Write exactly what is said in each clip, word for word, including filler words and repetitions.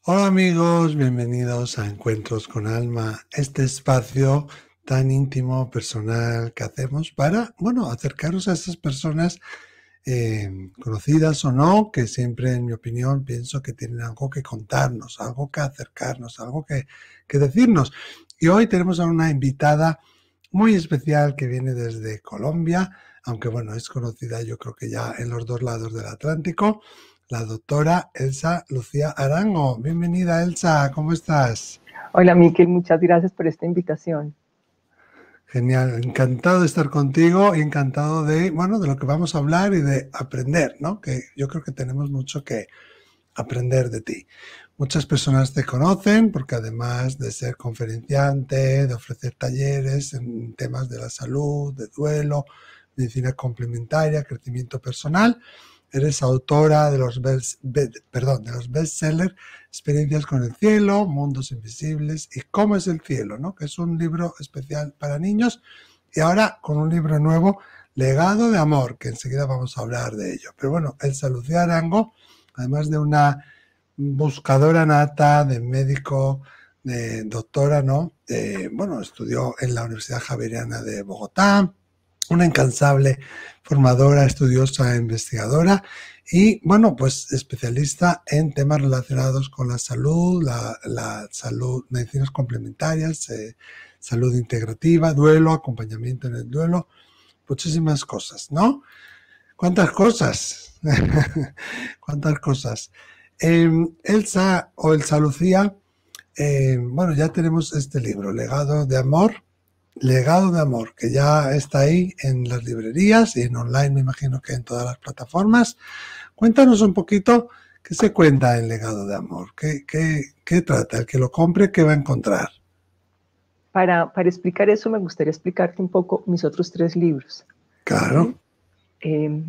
Hola amigos, bienvenidos a Encuentros con Alma, este espacio tan íntimo, personal que hacemos para, bueno, acercaros a esas personas eh, conocidas o no, que siempre, en mi opinión, pienso que tienen algo que contarnos, algo que acercarnos, algo que, que decirnos. Y hoy tenemos a una invitada muy especial que viene desde Colombia, aunque bueno, es conocida yo creo que ya en los dos lados del Atlántico, la doctora Elsa Lucía Arango. Bienvenida, Elsa, ¿cómo estás? Hola, Miquel, muchas gracias por esta invitación. Genial, encantado de estar contigo y encantado de, bueno, de lo que vamos a hablar y de aprender, ¿no? Que yo creo que tenemos mucho que aprender de ti. Muchas personas te conocen porque además de ser conferenciante, de ofrecer talleres en temas de la salud, de duelo, medicina complementaria, crecimiento personal, eres autora de los best, be, perdón, de los bestsellers Experiencias con el cielo, Mundos invisibles y Cómo es el cielo, ¿no? Que es un libro especial para niños, y ahora con un libro nuevo, Legado de amor, que enseguida vamos a hablar de ello. Pero bueno, Elsa Lucía Arango, además de una buscadora nata, de médico, de doctora, ¿no? De, bueno, estudió en la Universidad Javeriana de Bogotá, una incansable formadora, estudiosa e investigadora y, bueno, pues especialista en temas relacionados con la salud, la, la salud, medicinas complementarias, eh, salud integrativa, duelo, acompañamiento en el duelo, muchísimas cosas, ¿no? ¿Cuántas cosas? ¿Cuántas cosas? Eh, Elsa o Elsa Lucía, eh, bueno, ya tenemos este libro, Legado de Amor, Legado de Amor, que ya está ahí en las librerías y en online, me imagino que en todas las plataformas. Cuéntanos un poquito qué se cuenta en Legado de Amor, qué, qué, qué trata, el que lo compre, qué va a encontrar. Para, para explicar eso, me gustaría explicarte un poco mis otros tres libros. Claro. ¿Sí? Eh,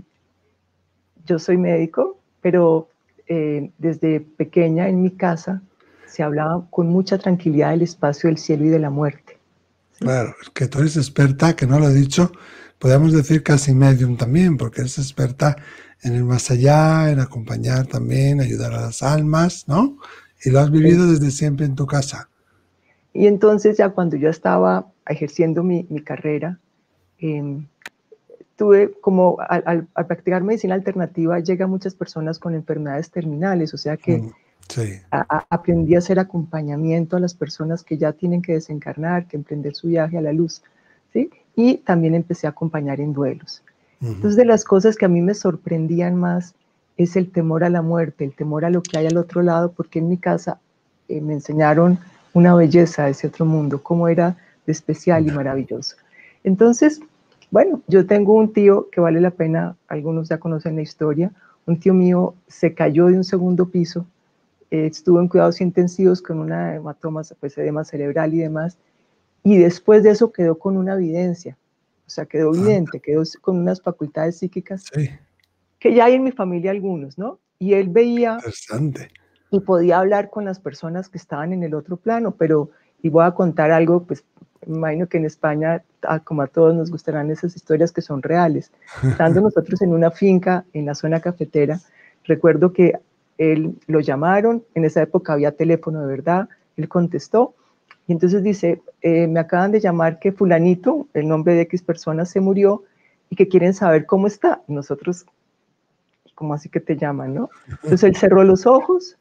yo soy médico, pero eh, desde pequeña en mi casa se hablaba con mucha tranquilidad del espacio del cielo y de la muerte. ¿Sí? Claro, es que tú eres experta, que no lo he dicho, podríamos decir casi medium también, porque eres experta en el más allá, en acompañar también, ayudar a las almas, ¿no? Y lo has vivido desde siempre en tu casa. Y entonces ya cuando yo estaba ejerciendo mi, mi carrera, eh, tuve como al, al, al, practicar medicina alternativa llegan muchas personas con enfermedades terminales, o sea que sí. a, a, aprendí a hacer acompañamiento a las personas que ya tienen que desencarnar, que emprender su viaje a la luz, ¿sí? Y también empecé a acompañar en duelos. Uh-huh. Entonces, de las cosas que a mí me sorprendían más es el temor a la muerte, el temor a lo que hay al otro lado, porque en mi casa eh, me enseñaron una belleza de ese otro mundo, cómo era de especial y maravilloso. Entonces, bueno, yo tengo un tío que vale la pena, algunos ya conocen la historia, un tío mío se cayó de un segundo piso, eh, estuvo en cuidados intensivos con una hematoma, pues edema cerebral y demás, y después de eso quedó con una evidencia, o sea, quedó vidente, quedó con unas facultades psíquicas, sí. que ya hay en mi familia algunos, ¿no? Y él veía Interesante. y podía hablar con las personas que estaban en el otro plano, pero, y voy a contar algo, pues, me imagino que en España, como a todos nos gustarán esas historias que son reales. Estando nosotros en una finca en la zona cafetera, recuerdo que él lo llamaron, en esa época había teléfono de verdad, él contestó, y entonces dice, eh, me acaban de llamar que fulanito, el nombre de X personas se murió, y que quieren saber cómo está. Y nosotros, ¿cómo así que te llaman, no? Entonces él cerró los ojos,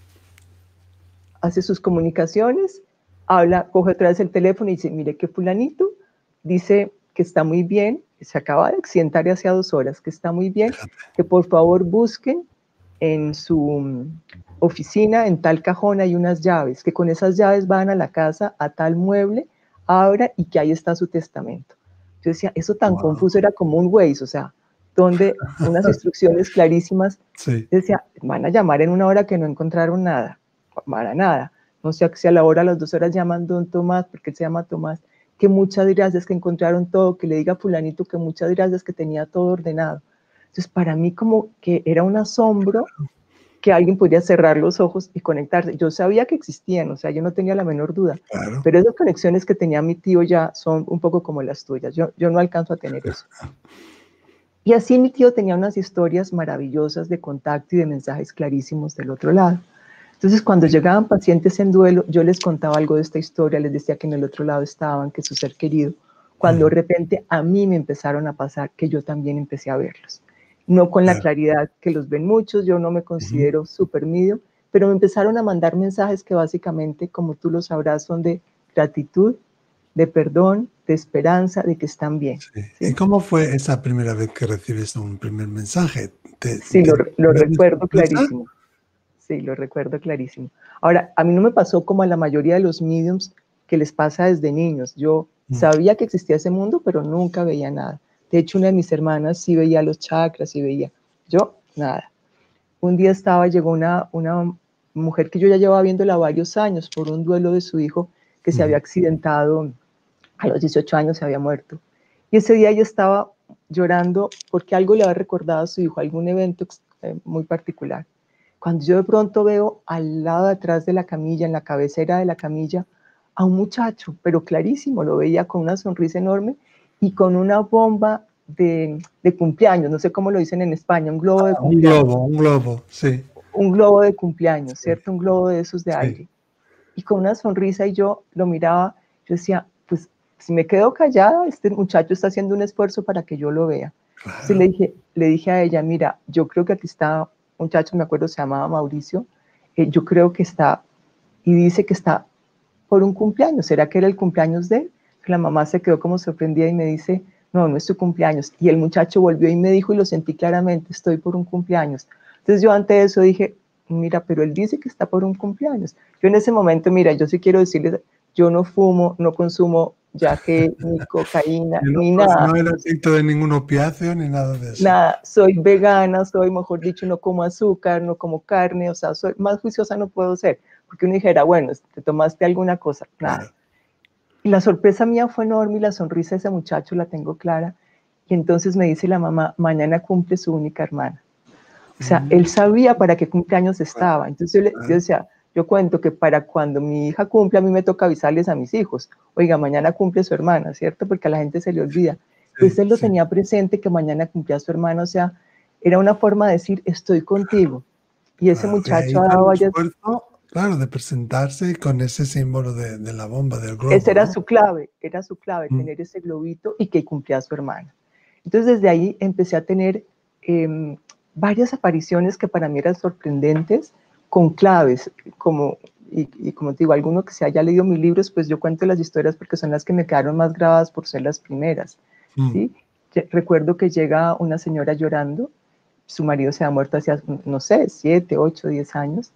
hace sus comunicaciones, habla, coge otra vez el teléfono y dice, mire que fulanito dice que está muy bien, que se acaba de accidentar hace dos horas, que está muy bien, que por favor busquen en su oficina, en tal cajón hay unas llaves, que con esas llaves van a la casa, a tal mueble, abra y que ahí está su testamento. Yo decía, eso tan wow. confuso era como un Waze, o sea, donde unas instrucciones clarísimas, sí. decía, van a llamar en una hora que no encontraron nada, para nada, no sé si a la hora, a las dos horas llaman don Tomás, porque él se llama Tomás, que muchas gracias que encontraron todo, que le diga a fulanito que muchas gracias que tenía todo ordenado. Entonces, para mí como que era un asombro que alguien podría cerrar los ojos y conectarse. Yo sabía que existían, o sea, yo no tenía la menor duda, claro. pero esas conexiones que tenía mi tío ya son un poco como las tuyas. Yo, yo no alcanzo a tener eso. Y así mi tío tenía unas historias maravillosas de contacto y de mensajes clarísimos del otro lado. Entonces, cuando llegaban pacientes en duelo, yo les contaba algo de esta historia, les decía que en el otro lado estaban, que su ser querido, cuando de repente a mí me empezaron a pasar que yo también empecé a verlos. No con la claridad que los ven muchos, yo no me considero super medium, pero me empezaron a mandar mensajes que básicamente, como tú lo sabrás, son de gratitud, de perdón, de esperanza, de que están bien. Sí. ¿Sí? ¿Y cómo fue esa primera vez que recibes un primer mensaje? ¿Te, sí, te, lo, lo recuerdo sorpresa? clarísimo. Sí, lo recuerdo clarísimo. Ahora, a mí no me pasó como a la mayoría de los mediums que les pasa desde niños. Yo mm. sabía que existía ese mundo, pero nunca veía nada. De hecho, una de mis hermanas sí veía los chakras y veía. Yo, nada. Un día estaba, llegó una, una mujer que yo ya llevaba viéndola varios años por un duelo de su hijo que se mm. había accidentado a los dieciocho años, se había muerto. Y ese día ella estaba llorando porque algo le había recordado a su hijo, algún evento eh, muy particular. Cuando yo de pronto veo al lado de atrás de la camilla, en la cabecera de la camilla, a un muchacho, pero clarísimo, lo veía con una sonrisa enorme y con una bomba de, de cumpleaños, no sé cómo lo dicen en España, un globo de Ah, cumpleaños. Un globo, un globo, sí. Un globo de cumpleaños, sí. ¿Cierto? Un globo de esos de sí. aire. Y con una sonrisa y yo lo miraba, yo decía, pues si me quedo callada, este muchacho está haciendo un esfuerzo para que yo lo vea. Claro. Entonces le dije, le dije a ella, mira, yo creo que aquí está un muchacho, me acuerdo, se llamaba Mauricio, eh, yo creo que está, y dice que está por un cumpleaños, ¿será que era el cumpleaños de él? La mamá se quedó como sorprendida y me dice, no, no es tu cumpleaños. Y el muchacho volvió y me dijo, y lo sentí claramente, estoy por un cumpleaños. Entonces yo ante eso dije, mira, pero él dice que está por un cumpleaños. Yo en ese momento, mira, yo sí quiero decirles, yo no fumo, no consumo yaque, ni cocaína, no, ni pues nada. No era adicto de ningún opiáceo ni nada de eso. Nada, soy vegana, soy, mejor dicho, no como azúcar, no como carne, o sea, soy más juiciosa no puedo ser, porque uno dijera, bueno, te tomaste alguna cosa, nada. Claro. Y la sorpresa mía fue enorme y la sonrisa de ese muchacho la tengo clara. Y entonces me dice la mamá, mañana cumple su única hermana. O sea, mm. él sabía para qué cumpleaños estaba. Entonces yo, le, yo decía, yo cuento que para cuando mi hija cumple, a mí me toca avisarles a mis hijos, oiga, mañana cumple su hermana, ¿cierto? Porque a la gente se le olvida. Pues sí, él lo sí. tenía presente que mañana cumplía su hermana, o sea, era una forma de decir, estoy contigo. Y ese claro, muchacho y ha dado varias... esfuerzo, claro, de presentarse con ese símbolo de, de la bomba, del globo. Esa era ¿no? su clave, era su clave, mm. tener ese globito y que cumplía su hermana. Entonces desde ahí empecé a tener eh, varias apariciones que para mí eran sorprendentes, con claves, como, y, y como te digo, alguno que se haya leído mis libros, pues yo cuento las historias porque son las que me quedaron más grabadas por ser las primeras. Mm. ¿sí? Recuerdo que llega una señora llorando, su marido se ha muerto hace, no sé, siete, ocho, diez años,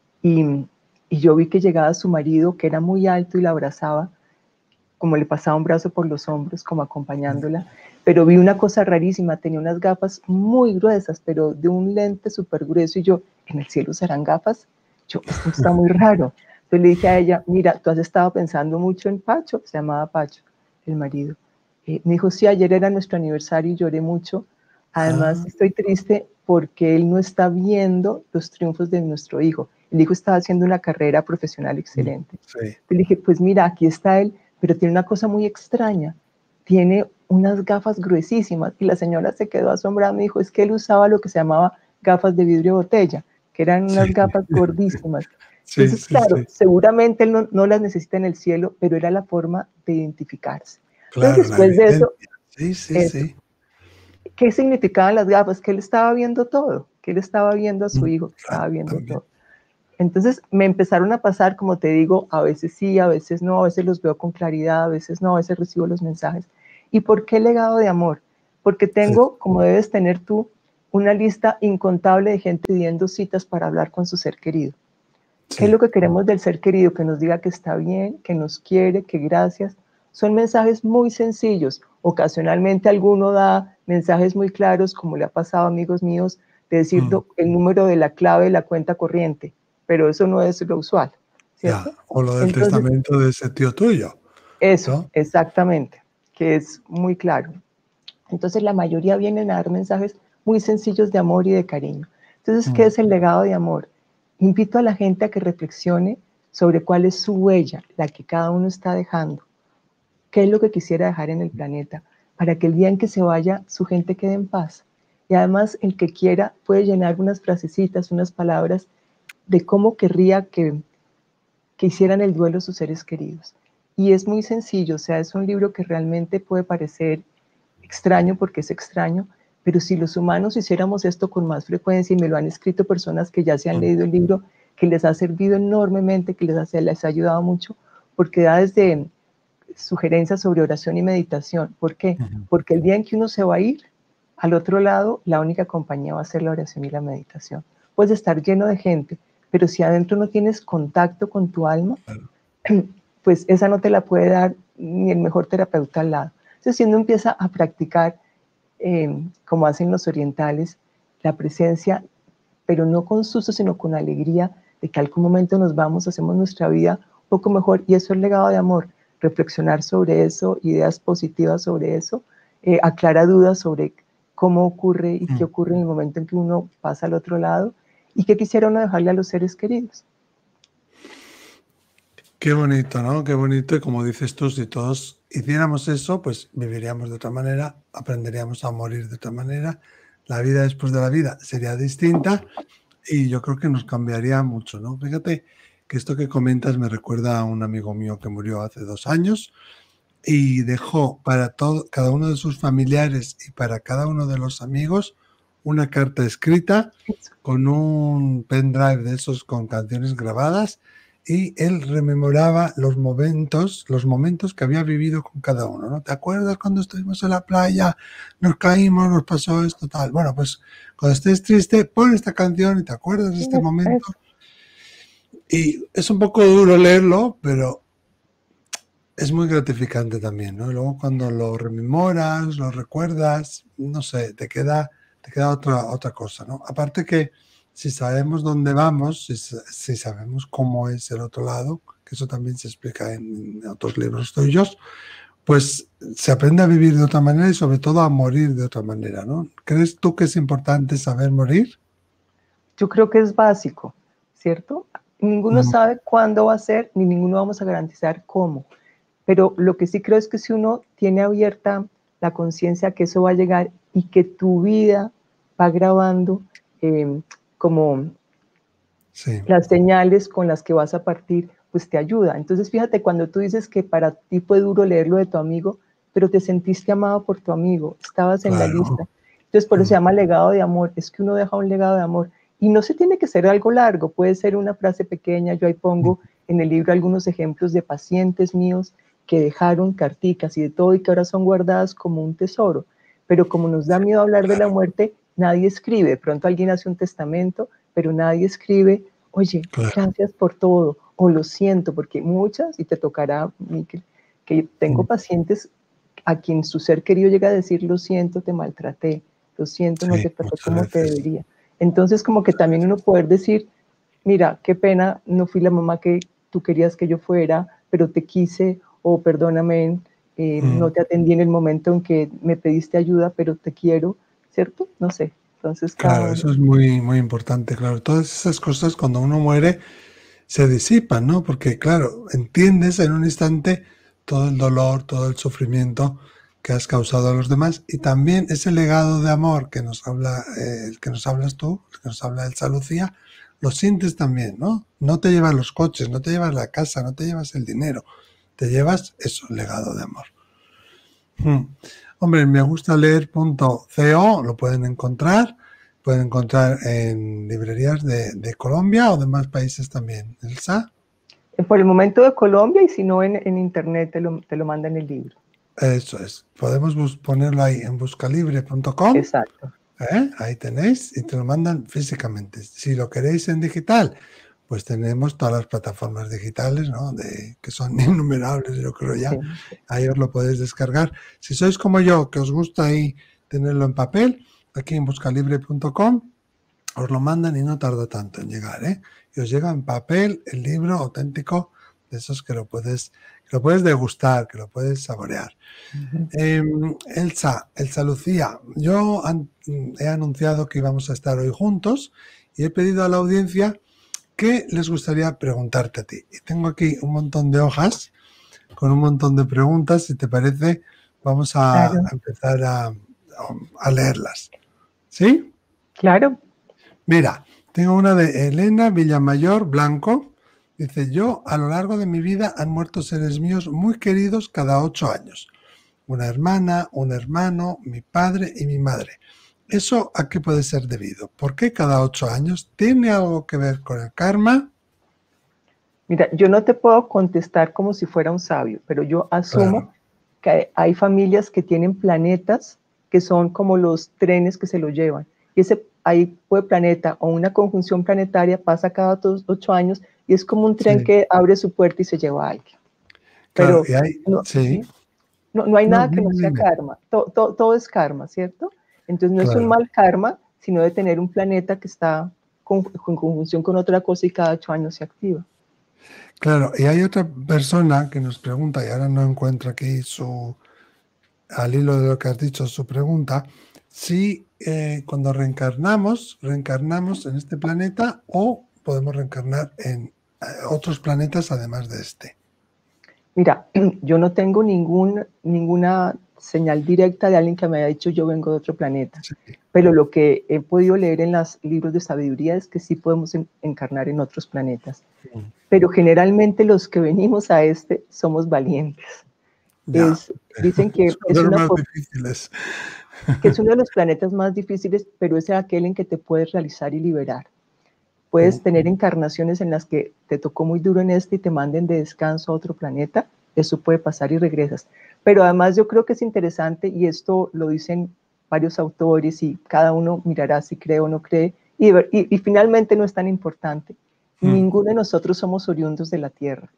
y, y yo vi que llegaba su marido, que era muy alto, y la abrazaba, como le pasaba un brazo por los hombros, como acompañándola, mm. pero vi una cosa rarísima, tenía unas gafas muy gruesas, pero de un lente súper grueso, y yo, ¿en el cielo serán gafas? Yo, esto está muy raro. Entonces le dije a ella, mira, tú has estado pensando mucho en Pacho, se llamaba Pacho, el marido. Eh, me dijo, sí, ayer era nuestro aniversario y lloré mucho. Además, ah. estoy triste porque él no está viendo los triunfos de nuestro hijo. El hijo estaba haciendo una carrera profesional excelente. Sí. Entonces le dije, pues mira, aquí está él, pero tiene una cosa muy extraña. Tiene unas gafas gruesísimas. Y la señora se quedó asombrada. Me dijo, es que él usaba lo que se llamaba gafas de vidrio botella, que eran unas sí. gafas gordísimas. Sí, Entonces, sí, claro, sí. seguramente él no, no las necesita en el cielo, pero era la forma de identificarse. Claro, Entonces, después de eso, sí, sí, eso, sí. ¿qué significaban las gafas? Que él estaba viendo todo, que él estaba viendo a su hijo, que estaba viendo también. todo. Entonces me empezaron a pasar, como te digo, a veces sí, a veces no, a veces los veo con claridad, a veces no, a veces recibo los mensajes. ¿Y por qué legado de amor? Porque tengo, sí. como debes tener tú, una lista incontable de gente pidiendo citas para hablar con su ser querido. Sí. ¿Qué es lo que queremos del ser querido? Que nos diga que está bien, que nos quiere, que gracias. Son mensajes muy sencillos. Ocasionalmente alguno da mensajes muy claros, como le ha pasado a amigos míos, de decir mm. el número de la clave de la cuenta corriente, pero eso no es lo usual, ¿cierto? Ya, o lo del Entonces, testamento de ese tío tuyo. Eso, ¿no? exactamente, que es muy claro. Entonces la mayoría vienen a dar mensajes muy sencillos de amor y de cariño. Entonces, ¿qué mm. es el legado de amor? Invito a la gente a que reflexione sobre cuál es su huella, la que cada uno está dejando. ¿Qué es lo que quisiera dejar en el planeta? Para que el día en que se vaya, su gente quede en paz. Y además, el que quiera puede llenar unas frasecitas, unas palabras de cómo querría que, que hicieran el duelo sus seres queridos. Y es muy sencillo, o sea, es un libro que realmente puede parecer extraño porque es extraño, pero si los humanos hiciéramos esto con más frecuencia, y me lo han escrito personas que ya se han leído el libro, que les ha servido enormemente, que les ha, les ha ayudado mucho, porque da desde sugerencias sobre oración y meditación. ¿Por qué? Uh-huh. Porque el día en que uno se va a ir, al otro lado, la única compañía va a ser la oración y la meditación. Puedes estar lleno de gente, pero si adentro no tienes contacto con tu alma, pues esa no te la puede dar ni el mejor terapeuta al lado. Entonces, si uno empieza a practicar, eh, como hacen los orientales, la presencia, pero no con susto, sino con alegría, de que algún momento nos vamos, hacemos nuestra vida un poco mejor, y eso es el legado de amor. Reflexionar sobre eso, ideas positivas sobre eso, eh, aclara dudas sobre cómo ocurre y qué ocurre en el momento en que uno pasa al otro lado, y qué quisiera uno dejarle a los seres queridos. Qué bonito, ¿no? Qué bonito, y como dices tú, si todos hiciéramos eso, pues viviríamos de otra manera, aprenderíamos a morir de otra manera, la vida después de la vida sería distinta, y yo creo que nos cambiaría mucho, ¿no? Fíjate que esto que comentas me recuerda a un amigo mío que murió hace dos años y dejó para todo, cada uno de sus familiares y para cada uno de los amigos una carta escrita con un pendrive de esos con canciones grabadas, y él rememoraba los momentos, los momentos que había vivido con cada uno, ¿no? ¿Te acuerdas cuando estuvimos en la playa, nos caímos, nos pasó esto, tal? Bueno, pues cuando estés triste, pon esta canción y te acuerdas de este momento. Y es un poco duro leerlo, pero es muy gratificante también, ¿no? Y luego cuando lo rememoras, lo recuerdas, no sé, te queda, te queda otra, otra cosa, ¿no? Aparte que si sabemos dónde vamos, si, si sabemos cómo es el otro lado, que eso también se explica en, en otros libros tuyos, pues se aprende a vivir de otra manera y sobre todo a morir de otra manera, ¿no? ¿Crees tú que es importante saber morir? Yo creo que es básico, ¿cierto? Ninguno mm. sabe cuándo va a ser, ni ninguno vamos a garantizar cómo. Pero lo que sí creo es que si uno tiene abierta la conciencia que eso va a llegar y que tu vida va grabando eh, como sí. las señales con las que vas a partir, pues te ayuda. Entonces fíjate, cuando tú dices que para ti fue duro leer lo de tu amigo, pero te sentiste amado por tu amigo, estabas en claro. la lista. Entonces por eso se llama legado de amor, es que uno deja un legado de amor. Y no se tiene que ser algo largo, puede ser una frase pequeña. Yo ahí pongo en el libro algunos ejemplos de pacientes míos que dejaron carticas y de todo, y que ahora son guardadas como un tesoro. Pero como nos da miedo hablar de la muerte, nadie escribe. De pronto alguien hace un testamento, pero nadie escribe, oye, claro. gracias por todo, o lo siento, porque muchas, y te tocará, Miquel, que tengo sí. pacientes a quien su ser querido llega a decir, lo siento, te maltraté, lo siento, sí, no te traté como veces. te debería. Entonces, como que también uno poder decir, mira, qué pena, no fui la mamá que tú querías que yo fuera, pero te quise, o perdóname, eh, mm. no te atendí en el momento en que me pediste ayuda, pero te quiero, ¿cierto? No sé. Entonces, claro, uno... eso es muy, muy importante, claro. Todas esas cosas cuando uno muere se disipan, ¿no? Porque, claro, entiendes en un instante todo el dolor, todo el sufrimiento que has causado a los demás, y también ese legado de amor que nos habla, eh, el que nos hablas tú, el que nos habla Elsa Lucía, lo sientes también, ¿no? No te llevas los coches, no te llevas la casa, no te llevas el dinero, te llevas eso, el legado de amor. Hmm. Hombre, me gusta leer punto co, lo pueden encontrar, pueden encontrar en librerías de, de Colombia o de más países también. ¿Elsa? Por el momento de Colombia, y si no en, en internet te lo, te lo mandan el libro. Eso es, podemos ponerlo ahí en buscalibre punto com. Exacto. ¿Eh? Ahí tenéis y te lo mandan físicamente. Si lo queréis en digital, pues tenemos todas las plataformas digitales, ¿no? De, que son innumerables, yo creo ya. Sí. Ahí os lo podéis descargar. Si sois como yo, que os gusta ahí tenerlo en papel, aquí en buscalibre punto com, os lo mandan y no tarda tanto en llegar, ¿eh? Y os llega en papel el libro auténtico, de esos que lo puedes, que lo puedes degustar, que lo puedes saborear. Uh-huh. eh, Elsa, Elsa Lucía, yo an, he anunciado que íbamos a estar hoy juntos y he pedido a la audiencia ¿qué les gustaría preguntarte a ti? Y tengo aquí un montón de hojas con un montón de preguntas. Si te parece, vamos a, claro. a empezar a, a leerlas. ¿Sí? Claro. Mira, Tengo una de Elena Villamayor Blanco. Dice, yo a lo largo de mi vida han muerto seres míos muy queridos cada ocho años. Una hermana, un hermano, mi padre y mi madre. ¿Eso a qué puede ser debido? ¿Por qué cada ocho años? ¿Tiene algo que ver con el karma? Mira, yo no te puedo contestar como si fuera un sabio, pero yo asumo Claro. que hay, hay familias que tienen planetas que son como los trenes que se lo llevan. Y ese ahí puede planeta o una conjunción planetaria pasa cada dos, ocho años y es como un tren Sí, que abre su puerta y se lleva a alguien. claro. Pero Y hay, no, sí. ¿sí? no, no hay No, nada que no dime, sea dime. karma. To, to, todo es karma, ¿cierto? Entonces no es un Claro. mal karma, sino de tener un planeta que está con, con conjunción con otra cosa y cada ocho años se activa. Claro, y hay otra persona que nos pregunta, y ahora no encuentro aquí su, al hilo de lo que has dicho, su pregunta, si eh, cuando reencarnamos, reencarnamos en este planeta o podemos reencarnar en eh, otros planetas además de este. Mira, yo no tengo ningún, ninguna señal directa de alguien que me haya dicho yo vengo de otro planeta, Sí. pero lo que he podido leer en los libros de sabiduría es que sí podemos en, encarnar en otros planetas, Mm. pero generalmente los que venimos a este somos valientes. Ya, Es, dicen que son es, los una, más difíciles. que es uno de los planetas más difíciles, pero es aquel en que te puedes realizar y liberar. Puedes Mm. tener encarnaciones en las que te tocó muy duro en este y te manden de descanso a otro planeta. Eso puede pasar y regresas. Pero además yo creo que es interesante, y esto lo dicen varios autores y cada uno mirará si cree o no cree, y, y, y finalmente no es tan importante. Mm. Ninguno de nosotros somos oriundos de la Tierra.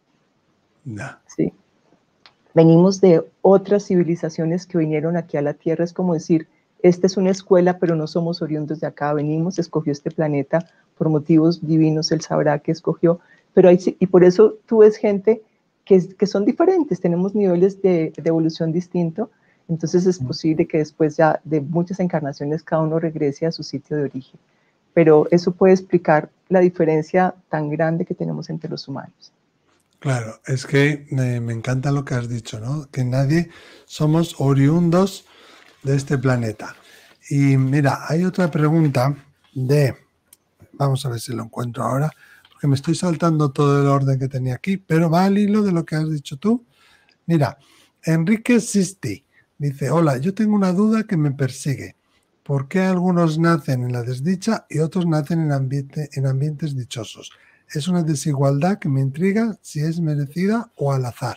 Ya. ¿Sí? Venimos de otras civilizaciones que vinieron aquí a la Tierra. Es como decir, esta es una escuela, pero no somos oriundos de acá. Venimos, escogió este planeta por motivos divinos, él sabrá que escogió. Pero hay, y por eso tú ves gente que, que son diferentes, tenemos niveles de, de evolución distintos. Entonces es Mm. posible que después ya de muchas encarnaciones cada uno regrese a su sitio de origen. Pero eso puede explicar la diferencia tan grande que tenemos entre los humanos. Claro, es que me, me encanta lo que has dicho, ¿no? Que nadie somos oriundos de este planeta. Y mira, hay otra pregunta de, vamos a ver si lo encuentro ahora, porque me estoy saltando todo el orden que tenía aquí, pero va al hilo de lo que has dicho tú. Mira, Enrique Sisti dice, hola, yo tengo una duda que me persigue. ¿Por qué algunos nacen en la desdicha y otros nacen en, ambiente, en ambientes dichosos? Es una desigualdad que me intriga si es merecida o al azar.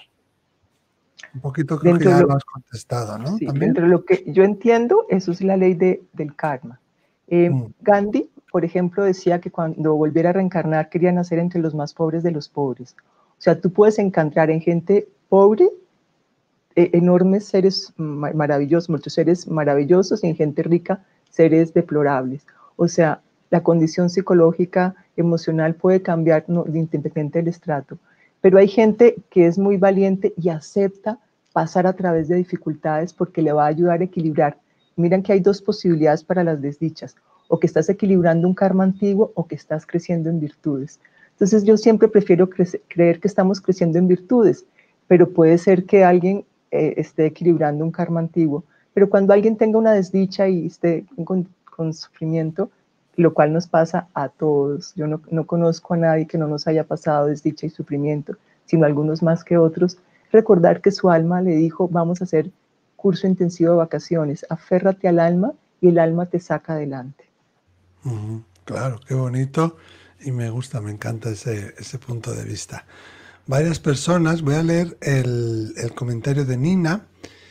Un poquito creo que Dentro de ya lo, lo has contestado, ¿no? Sí, También. dentro de lo que yo entiendo, eso es la ley de, del karma. Eh, Mm. Gandhi, por ejemplo, decía que cuando volviera a reencarnar quería nacer entre los más pobres de los pobres. O sea, tú puedes encontrar en gente pobre eh, enormes seres ma maravillosos, muchos seres maravillosos, y en gente rica seres deplorables. O sea, la condición psicológica, emocional puede cambiar, no, independiente del estrato. Pero hay gente que es muy valiente y acepta pasar a través de dificultades porque le va a ayudar a equilibrar. Miren que hay dos posibilidades para las desdichas, o que estás equilibrando un karma antiguo o que estás creciendo en virtudes. Entonces yo siempre prefiero creer que estamos creciendo en virtudes, pero puede ser que alguien eh, esté equilibrando un karma antiguo. Pero cuando alguien tenga una desdicha y esté con, con sufrimiento, lo cual nos pasa a todos. Yo no, no conozco a nadie que no nos haya pasado desdicha y sufrimiento, sino algunos más que otros. Recordar que su alma le dijo, vamos a hacer curso intensivo de vacaciones, aférrate al alma y el alma te saca adelante. Uh-huh. Claro, qué bonito y me gusta, me encanta ese, ese punto de vista. Varias personas, voy a leer el, el comentario de Nina,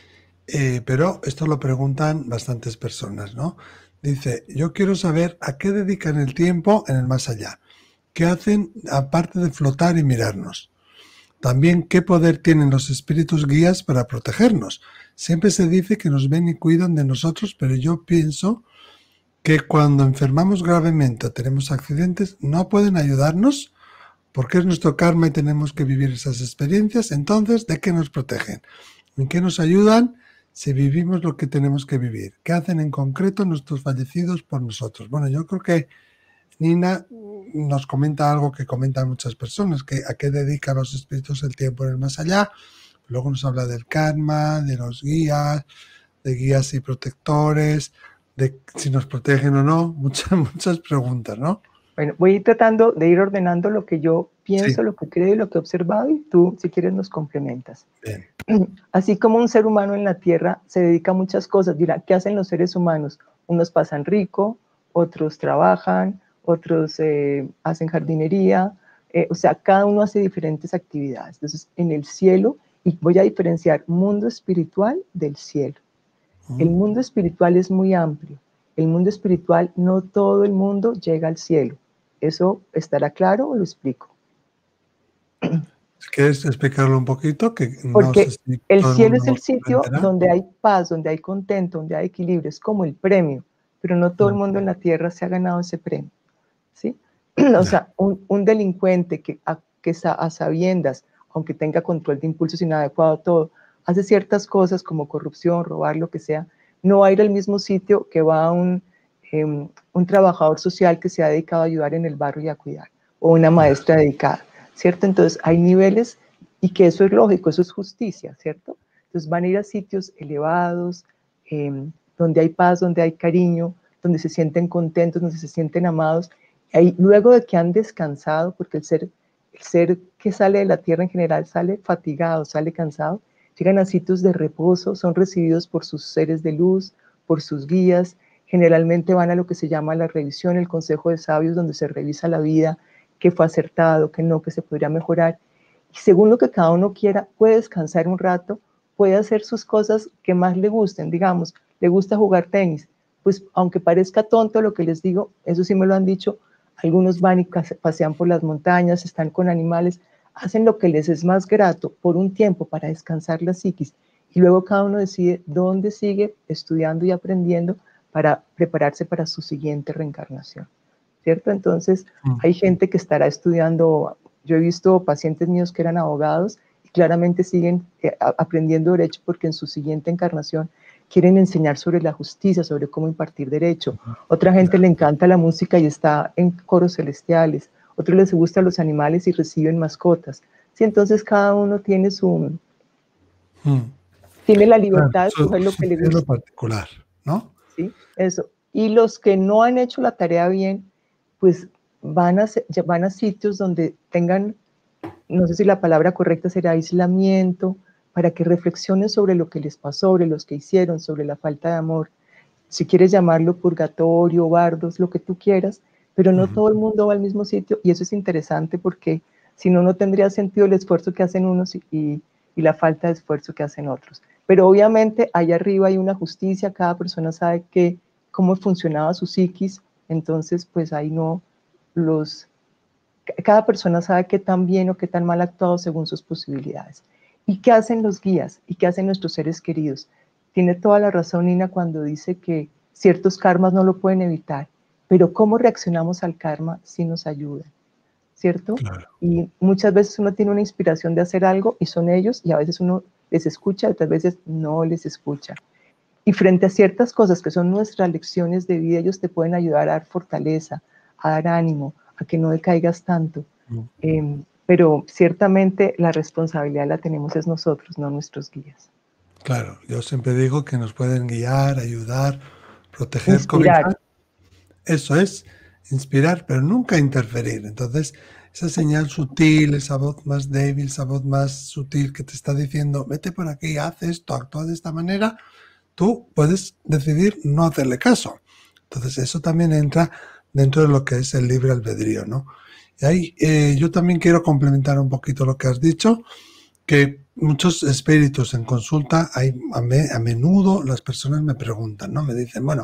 eh, pero esto lo preguntan bastantes personas, ¿no? Dice, yo quiero saber a qué dedican el tiempo en el más allá. ¿Qué hacen aparte de flotar y mirarnos? También, ¿qué poder tienen los espíritus guías para protegernos? Siempre se dice que nos ven y cuidan de nosotros, pero yo pienso que cuando enfermamos gravemente o tenemos accidentes, ¿no pueden ayudarnos? Porque es nuestro karma y tenemos que vivir esas experiencias. Entonces, ¿de qué nos protegen? ¿En qué nos ayudan si vivimos lo que tenemos que vivir? ¿Qué hacen en concreto nuestros fallecidos por nosotros? Bueno, yo creo que Nina nos comenta algo que comentan muchas personas, que a qué dedican los espíritus el tiempo en el más allá. Luego nos habla del karma, de los guías, de guías y protectores, de si nos protegen o no, muchas, muchas preguntas, ¿no? Bueno, voy a ir tratando de ir ordenando lo que yo pienso, Sí. lo que creo y lo que he observado, y tú, si quieres, nos complementas. Bien. Así como un ser humano en la Tierra se dedica a muchas cosas, dirá, ¿qué hacen los seres humanos? Unos pasan rico, otros trabajan, otros eh, hacen jardinería, eh, o sea, cada uno hace diferentes actividades. Entonces, en el cielo, y voy a diferenciar mundo espiritual del cielo. Uh-huh. El mundo espiritual es muy amplio. El mundo espiritual, no todo el mundo llega al cielo. ¿Eso estará claro o lo explico? ¿Quieres explicarlo un poquito? Que no sé Porque si el todo el cielo mundo es el lo sitio comprenderá. donde hay paz, donde hay contento, donde hay equilibrio, es como el premio, pero no todo el mundo en la tierra se ha ganado ese premio, ¿sí? O sea, un, un delincuente que, a, que a sabiendas, aunque tenga control de impulsos inadecuado, todo, hace ciertas cosas como corrupción, robar, lo que sea, no va a ir al mismo sitio que va un, eh, un trabajador social que se ha dedicado a ayudar en el barrio y a cuidar, o una maestra dedicada, ¿cierto? Entonces hay niveles, y que eso es lógico, eso es justicia, ¿cierto? Entonces van a ir a sitios elevados, eh, donde hay paz, donde hay cariño, donde se sienten contentos, donde se sienten amados. Y luego de que han descansado, porque el ser, el ser que sale de la tierra en general sale fatigado, sale cansado, llegan a sitios de reposo, son recibidos por sus seres de luz, por sus guías, generalmente van a lo que se llama la revisión, el consejo de sabios, donde se revisa la vida, qué fue acertado, qué no, qué se podría mejorar. Y según lo que cada uno quiera, puede descansar un rato, puede hacer sus cosas que más le gusten, digamos, le gusta jugar tenis, pues aunque parezca tonto lo que les digo, eso sí me lo han dicho, algunos van y pasean por las montañas, están con animales, hacen lo que les es más grato por un tiempo para descansar la psiquis, y luego cada uno decide dónde sigue estudiando y aprendiendo para prepararse para su siguiente reencarnación, ¿cierto? Entonces, hay gente que estará estudiando. Yo he visto pacientes míos que eran abogados y claramente siguen eh, aprendiendo derecho porque en su siguiente encarnación quieren enseñar sobre la justicia, sobre cómo impartir derecho. Otra gente le encanta la música y está en coros celestiales. Otros les gustan los animales y reciben mascotas. Sí, entonces cada uno tiene su... Hmm. Tiene la libertad claro, de escoger lo que le gusta. Lo particular, ¿no? Sí, eso. Y los que no han hecho la tarea bien, pues van a, van a sitios donde tengan, no sé si la palabra correcta será aislamiento, para que reflexionen sobre lo que les pasó, sobre los que hicieron, sobre la falta de amor. Si quieres llamarlo purgatorio, bardos, lo que tú quieras, pero no uh-huh. Todo el mundo va al mismo sitio, y eso es interesante porque si no, no tendría sentido el esfuerzo que hacen unos y, y, y la falta de esfuerzo que hacen otros. Pero obviamente allá arriba hay una justicia, cada persona sabe que, cómo funcionaba su psiquis, entonces pues ahí no los... Cada persona sabe qué tan bien o qué tan mal ha actuado según sus posibilidades. ¿Y qué hacen los guías? ¿Y qué hacen nuestros seres queridos? Tiene toda la razón Nina cuando dice que ciertos karmas no lo pueden evitar, pero cómo reaccionamos al karma sí nos ayuda, ¿cierto? Claro. Y muchas veces uno tiene una inspiración de hacer algo y son ellos, y a veces uno les escucha, otras veces no les escucha. Y frente a ciertas cosas que son nuestras lecciones de vida, ellos te pueden ayudar a dar fortaleza, a dar ánimo, a que no decaigas tanto. Mm. Eh, pero ciertamente la responsabilidad la tenemos es nosotros, no nuestros guías. Claro, yo siempre digo que nos pueden guiar, ayudar, proteger, inspirar. Cobijar. Eso es, inspirar, pero nunca interferir. Entonces, esa señal sutil, esa voz más débil, esa voz más sutil que te está diciendo, vete por aquí, haz esto, actúa de esta manera, tú puedes decidir no hacerle caso. Entonces, eso también entra dentro de lo que es el libre albedrío, ¿no? Y ahí eh, yo también quiero complementar un poquito lo que has dicho, que muchos espíritus en consulta, hay, a, me, a menudo las personas me preguntan, ¿no? Me dicen, bueno,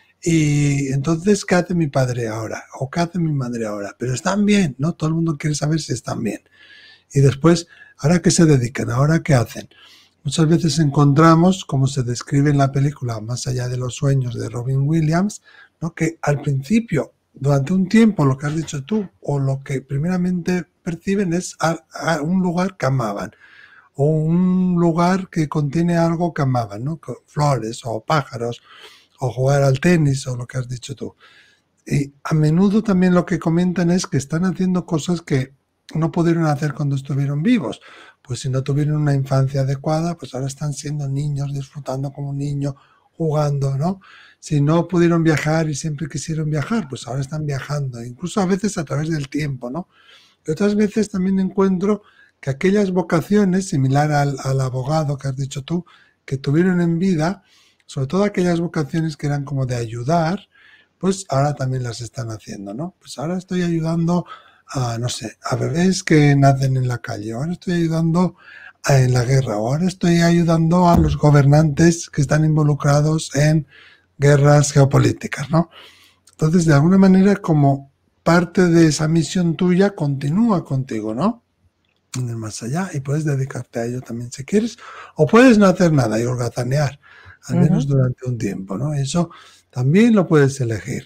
y entonces, ¿qué hace mi padre ahora? ¿O qué hace mi madre ahora? Pero están bien, ¿no? Todo el mundo quiere saber si están bien. Y después, ¿ahora qué se dedican? ¿Ahora qué hacen? Muchas veces encontramos, como se describe en la película Más allá de los sueños de Robin Williams, ¿no? Que al principio, durante un tiempo, lo que has dicho tú, o lo que primeramente perciben es a, a un lugar que amaban, o un lugar que contiene algo que amaban, ¿no? Flores o pájaros, o jugar al tenis, o lo que has dicho tú. Y a menudo también lo que comentan es que están haciendo cosas que no pudieron hacer cuando estuvieron vivos. Pues si no tuvieron una infancia adecuada, pues ahora están siendo niños, disfrutando como un niño, jugando, ¿no? Si no pudieron viajar y siempre quisieron viajar, pues ahora están viajando, incluso a veces a través del tiempo, ¿no? Y otras veces también encuentro que aquellas vocaciones, similar al, al abogado que has dicho tú, que tuvieron en vida, sobre todo aquellas vocaciones que eran como de ayudar, pues ahora también las están haciendo, ¿no? Pues ahora estoy ayudando a, no sé, a bebés que nacen en la calle, ahora estoy ayudando a, en la guerra, ahora estoy ayudando a los gobernantes que están involucrados en guerras geopolíticas, ¿no? Entonces, de alguna manera, como parte de esa misión tuya continúa contigo, ¿no? En el más allá, y puedes dedicarte a ello también si quieres, o puedes no hacer nada y holgazanear, al menos Ujú. durante un tiempo, ¿no? Eso también lo puedes elegir.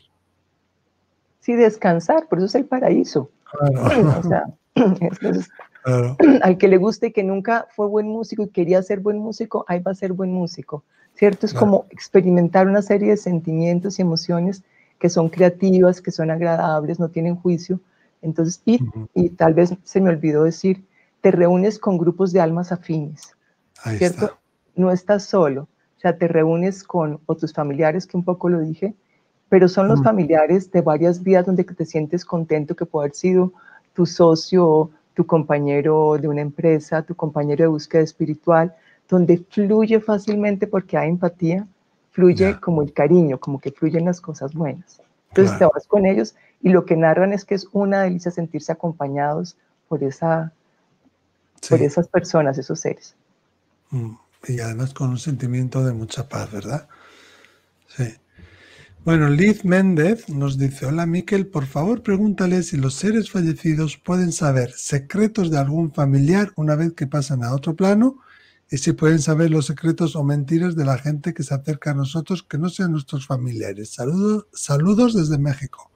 Sí, descansar, por eso es el paraíso. O Claro, sea, entonces, claro, al que le guste y que nunca fue buen músico y quería ser buen músico, ahí va a ser buen músico, ¿cierto? Es claro. como experimentar una serie de sentimientos y emociones que son creativas, que son agradables, no tienen juicio. Entonces, y, Ujú. y tal vez se me olvidó decir, te reúnes con grupos de almas afines, Ahí ¿cierto? está. No estás solo, o sea, te reúnes con o tus familiares, que un poco lo dije, pero son los Mm, familiares de varias vidas donde te sientes contento, que puede haber sido tu socio, tu compañero de una empresa, tu compañero de búsqueda espiritual, donde fluye fácilmente porque hay empatía, fluye ya, como el cariño, como que fluyen las cosas buenas. Entonces te claro. vas con ellos y lo que narran es que es una delicia sentirse acompañados por, esa, por Sí. esas personas, esos seres. Mm, y además con un sentimiento de mucha paz, ¿verdad? Sí. Bueno, Liz Méndez nos dice, hola Miquel, por favor pregúntale si los seres fallecidos pueden saber secretos de algún familiar una vez que pasan a otro plano y si pueden saber los secretos o mentiras de la gente que se acerca a nosotros que no sean nuestros familiares. Saludos, saludos desde México.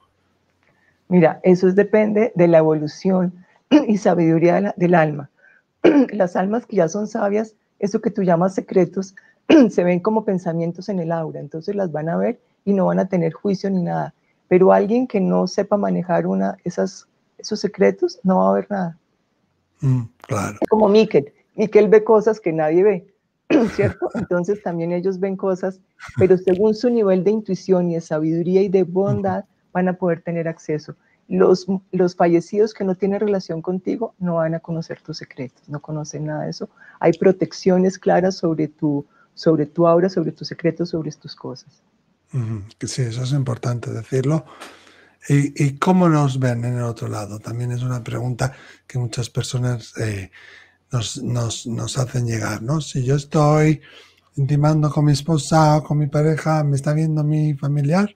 Mira, eso es, depende de la evolución y sabiduría de la, del alma. Las almas que ya son sabias, eso que tú llamas secretos, se ven como pensamientos en el aura, entonces las van a ver y no van a tener juicio ni nada. Pero alguien que no sepa manejar una, esas, esos secretos, no va a ver nada. Mm, claro, Como Miquel, Miquel ve cosas que nadie ve, ¿cierto? Entonces también ellos ven cosas, pero según su nivel de intuición y de sabiduría y de ujú, bondad, van a poder tener acceso. Los, los fallecidos que no tienen relación contigo no van a conocer tus secretos, no conocen nada de eso. Hay protecciones claras sobre tu, sobre tu aura, sobre tus secretos, sobre tus cosas. ujú. Que sí, eso es importante decirlo. ¿Y, y cómo nos ven en el otro lado? También es una pregunta que muchas personas eh, nos, nos, nos hacen llegar, ¿no? Si yo estoy intimando con mi esposa o con mi pareja, ¿me está viendo mi familiar?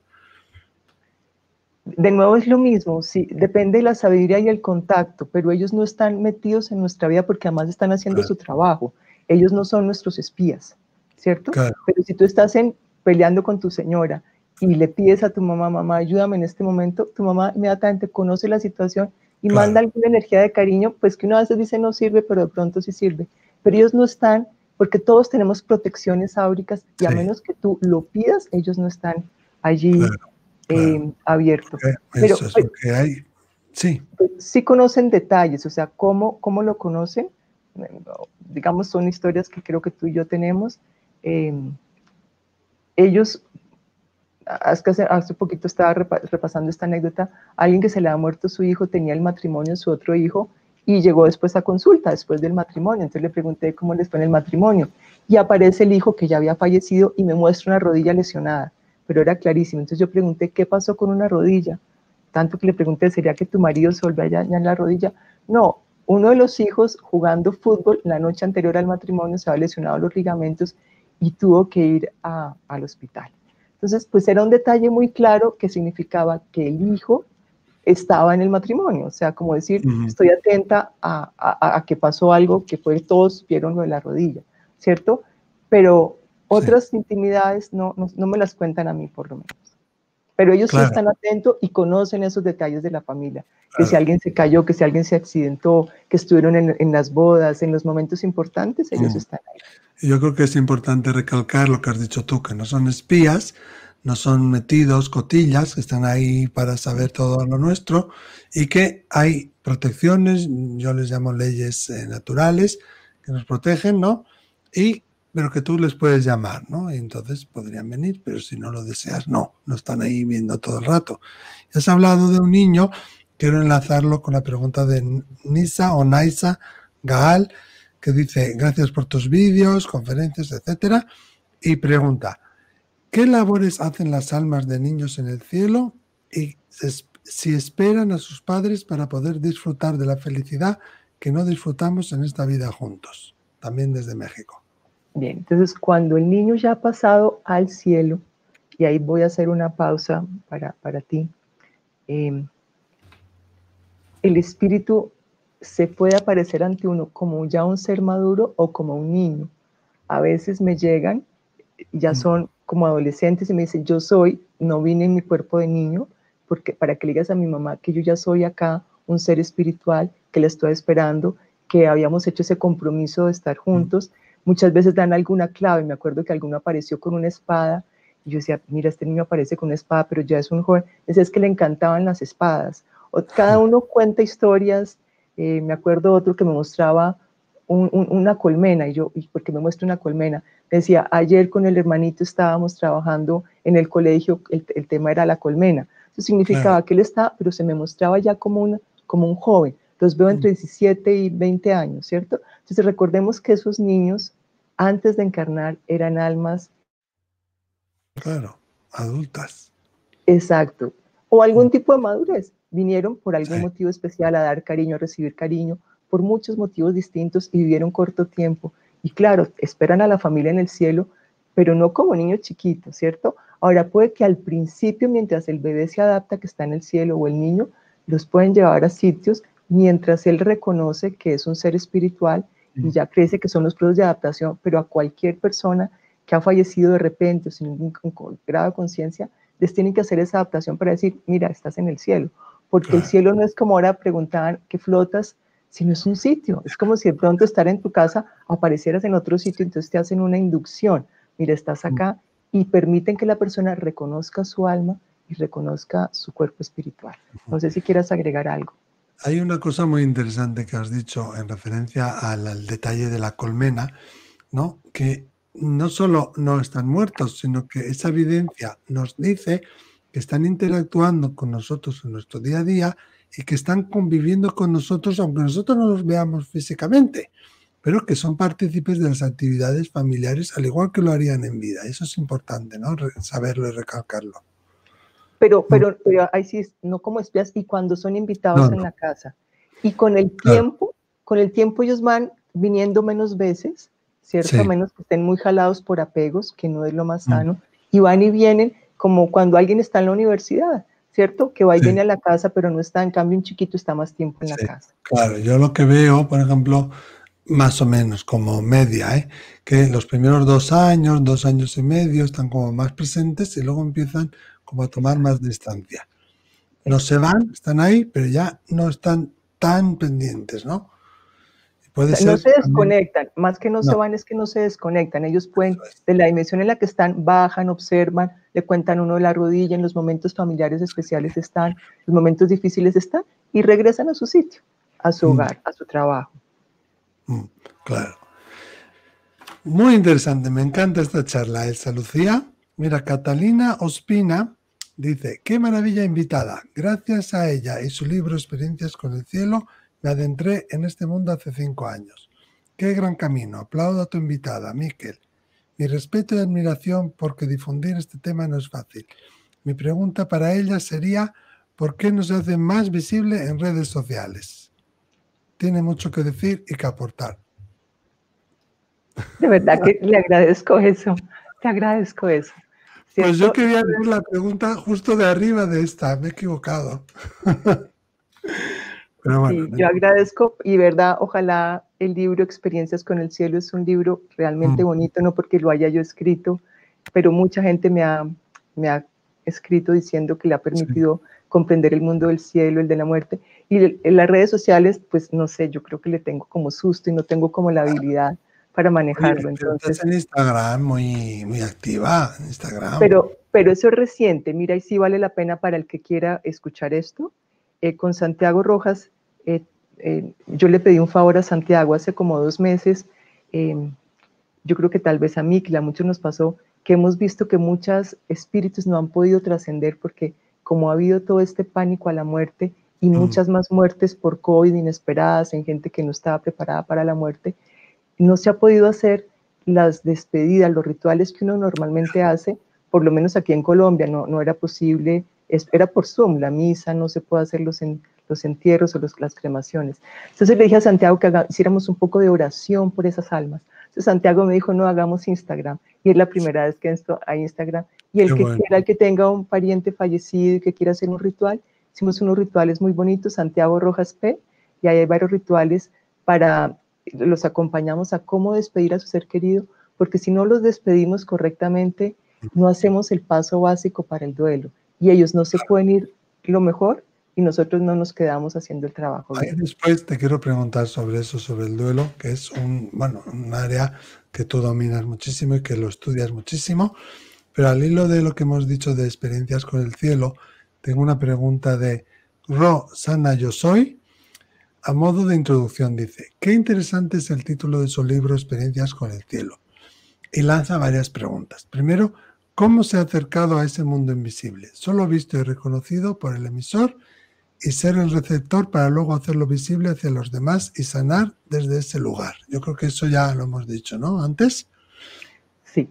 De nuevo es lo mismo, sí, depende de la sabiduría y el contacto, pero ellos no están metidos en nuestra vida porque además están haciendo Claro, su trabajo. Ellos no son nuestros espías, ¿cierto? claro, Pero si tú estás en, peleando con tu señora y le pides a tu mamá, mamá, ayúdame en este momento, tu mamá inmediatamente conoce la situación y manda claro, alguna energía de cariño, pues que uno a veces dice no sirve, pero de pronto sí sirve. Pero ellos no están, porque todos tenemos protecciones áuricas y a sí, menos que tú lo pidas, ellos no están allí claro, claro. eh, abierto. Porque Pero, eso es pero lo que hay. Sí, pues, sí conocen detalles, o sea, ¿cómo, cómo lo conocen? Digamos, son historias que creo que tú y yo tenemos. Eh, ellos, hace, hace poquito estaba repasando esta anécdota, alguien que se le ha muerto su hijo, tenía el matrimonio de su otro hijo y llegó después a consulta, después del matrimonio. Entonces le pregunté cómo les fue en el matrimonio y aparece el hijo que ya había fallecido y me muestra una rodilla lesionada, pero era clarísimo. Entonces yo pregunté, ¿qué pasó con una rodilla? Tanto que le pregunté, ¿sería que tu marido se volvió allá en la rodilla? No, uno de los hijos jugando fútbol la noche anterior al matrimonio se había lesionado los ligamentos y tuvo que ir a, al hospital. Entonces, pues era un detalle muy claro que significaba que el hijo estaba en el matrimonio, o sea, como decir, ujú, estoy atenta a, a, a que pasó algo que fue, todos vieron lo de la rodilla, ¿cierto? Pero sí, otras intimidades no, no, no me las cuentan a mí, por lo menos. Pero ellos sí claro, están atentos y conocen esos detalles de la familia, que si claro. alguien se cayó, que si alguien se accidentó, que estuvieron en, en las bodas, en los momentos importantes, ellos Mm. están ahí. Y yo creo que es importante recalcar lo que has dicho tú, que no son espías, no son metidos, cotillas, que están ahí para saber todo lo nuestro y que hay protecciones, yo les llamo leyes eh, naturales, que nos protegen, ¿no? Y pero que tú les puedes llamar, ¿no? Y entonces podrían venir, pero si no lo deseas, no, no están ahí viendo todo el rato. Has hablado de un niño, quiero enlazarlo con la pregunta de Nisa o Naisa Gaal, que dice, gracias por tus vídeos, conferencias, etcétera, y pregunta, ¿qué labores hacen las almas de niños en el cielo y si esperan a sus padres para poder disfrutar de la felicidad que no disfrutamos en esta vida juntos? También desde México. Bien, entonces cuando el niño ya ha pasado al cielo, y ahí voy a hacer una pausa para, para ti, eh, el espíritu se puede aparecer ante uno como ya un ser maduro o como un niño. A veces me llegan, ya son como adolescentes y me dicen, yo soy, no vine en mi cuerpo de niño, porque para que le digas a mi mamá que yo ya soy acá un ser espiritual, que la estoy esperando, que habíamos hecho ese compromiso de estar juntos. Muchas veces dan alguna clave, me acuerdo que alguno apareció con una espada, y yo decía, mira, este niño aparece con una espada, pero ya es un joven. Decía, es que le encantaban las espadas. O, cada uno cuenta historias, eh, me acuerdo otro que me mostraba un, un, una colmena, y yo, ¿y por qué me muestra una colmena? Me decía, ayer con el hermanito estábamos trabajando en el colegio, el, el tema era la colmena. Eso significaba claro. que él está, pero se me mostraba ya como, una, como un joven. Los veo entre diecisiete y veinte años, ¿cierto? Entonces recordemos que esos niños, antes de encarnar, eran almas. Claro, adultas. Exacto. O algún tipo de madurez. Vinieron por algún Sí. motivo especial a dar cariño, a recibir cariño, por muchos motivos distintos y vivieron corto tiempo. Y claro, esperan a la familia en el cielo, pero no como niños chiquitos, ¿cierto? Ahora puede que al principio, mientras el bebé se adapta, que está en el cielo, o el niño, los pueden llevar a sitios mientras él reconoce que es un ser espiritual y ya crece que son los procesos de adaptación, pero a cualquier persona que ha fallecido de repente o sin ningún grado de conciencia, les tienen que hacer esa adaptación para decir, mira, estás en el cielo, porque claro. el cielo no es como ahora preguntaban que flotas, sino es un sitio, es como si de pronto estar en tu casa aparecieras en otro sitio, entonces te hacen una inducción, mira, estás acá, y permiten que la persona reconozca su alma y reconozca su cuerpo espiritual. No sé si quieras agregar algo. Hay una cosa muy interesante que has dicho en referencia al, al detalle de la colmena, ¿no? Que no solo no están muertos, sino que esa evidencia nos dice que están interactuando con nosotros en nuestro día a día y que están conviviendo con nosotros, aunque nosotros no los veamos físicamente, pero que son partícipes de las actividades familiares, al igual que lo harían en vida. Eso es importante, ¿no? Saberlo y recalcarlo. Pero, pero, pero ahí sí, no como espías, y cuando son invitados no, en no. la casa. Y con el tiempo, claro. con el tiempo ellos van viniendo menos veces, ¿cierto? Sí. A menos que estén muy jalados por apegos, que no es lo más sano, mm. y van y vienen como cuando alguien está en la universidad, ¿cierto? Que va y sí. viene a la casa, pero no está, en cambio un chiquito está más tiempo en sí. la casa. Claro, yo lo que veo, por ejemplo, más o menos como media, ¿eh? Que los primeros dos años, dos años y medio están como más presentes y luego empiezan como a tomar más distancia. No se van, están ahí, pero ya no están tan pendientes, ¿no? Puede ser, no se desconectan, también, más que no, no se van es que no se desconectan, ellos pueden, de la dimensión en la que están, bajan, observan, le cuentan uno de la rodilla, en los momentos familiares especiales están, los momentos difíciles están, y regresan a su sitio, a su hogar, mm. a su trabajo. Mm, claro. Muy interesante, me encanta esta charla, Elsa Lucía. Mira, Catalina Ospina dice, qué maravilla invitada, gracias a ella y su libro Experiencias con el Cielo, me adentré en este mundo hace cinco años. Qué gran camino, aplaudo a tu invitada, Miquel. Mi respeto y admiración porque difundir este tema no es fácil. Mi pregunta para ella sería, ¿por qué no se hace más visible en redes sociales? Tiene mucho que decir y que aportar. De verdad que le agradezco eso, te agradezco eso. ¿Cierto? Pues yo quería leer la pregunta justo de arriba de esta, me he equivocado. Pero bueno, sí, yo agradezco y verdad, ojalá el libro Experiencias con el Cielo es un libro realmente mm. bonito, no porque lo haya yo escrito, pero mucha gente me ha, me ha escrito diciendo que le ha permitido sí. comprender el mundo del cielo, el de la muerte, y en las redes sociales, pues no sé, yo creo que le tengo como susto y no tengo como la habilidad para manejarlo. Oye, entonces, estás en Instagram muy, muy activa, en Instagram. Pero, pero eso es reciente, mira, y sí vale la pena para el que quiera escuchar esto. Eh, con Santiago Rojas, eh, eh, yo le pedí un favor a Santiago hace como dos meses, eh, yo creo que tal vez a mí, que a muchos nos pasó, que hemos visto que muchos espíritus no han podido trascender porque como ha habido todo este pánico a la muerte y Mm. muchas más muertes por COVID inesperadas en gente que no estaba preparada para la muerte, no se ha podido hacer las despedidas, los rituales que uno normalmente hace, por lo menos aquí en Colombia no, no era posible, era por Zoom, la misa, no se puede hacer los, en, los entierros o los, las cremaciones. Entonces le dije a Santiago que haga, hiciéramos un poco de oración por esas almas. Entonces Santiago me dijo, no, hagamos Instagram. Y es la primera vez que esto hay Instagram. Y el Qué que bueno. quiera, el que tenga un pariente fallecido y que quiera hacer un ritual, hicimos unos rituales muy bonitos, Santiago Rojas P, y ahí hay varios rituales para, los acompañamos a cómo despedir a su ser querido, porque si no los despedimos correctamente, no hacemos el paso básico para el duelo. Y ellos no se pueden ir lo mejor y nosotros no nos quedamos haciendo el trabajo Ahí bien. después te quiero preguntar sobre eso, sobre el duelo, que es un, bueno, un área que tú dominas muchísimo y que lo estudias muchísimo, pero al hilo de lo que hemos dicho de experiencias con el cielo, tengo una pregunta de Ro Sana Yo Soy. A modo de introducción dice, qué interesante es el título de su libro Experiencias con el cielo. Y lanza varias preguntas. Primero, ¿cómo se ha acercado a ese mundo invisible? Solo visto y reconocido por el emisor y ser el receptor para luego hacerlo visible hacia los demás y sanar desde ese lugar. Yo creo que eso ya lo hemos dicho, ¿no? Antes. Sí,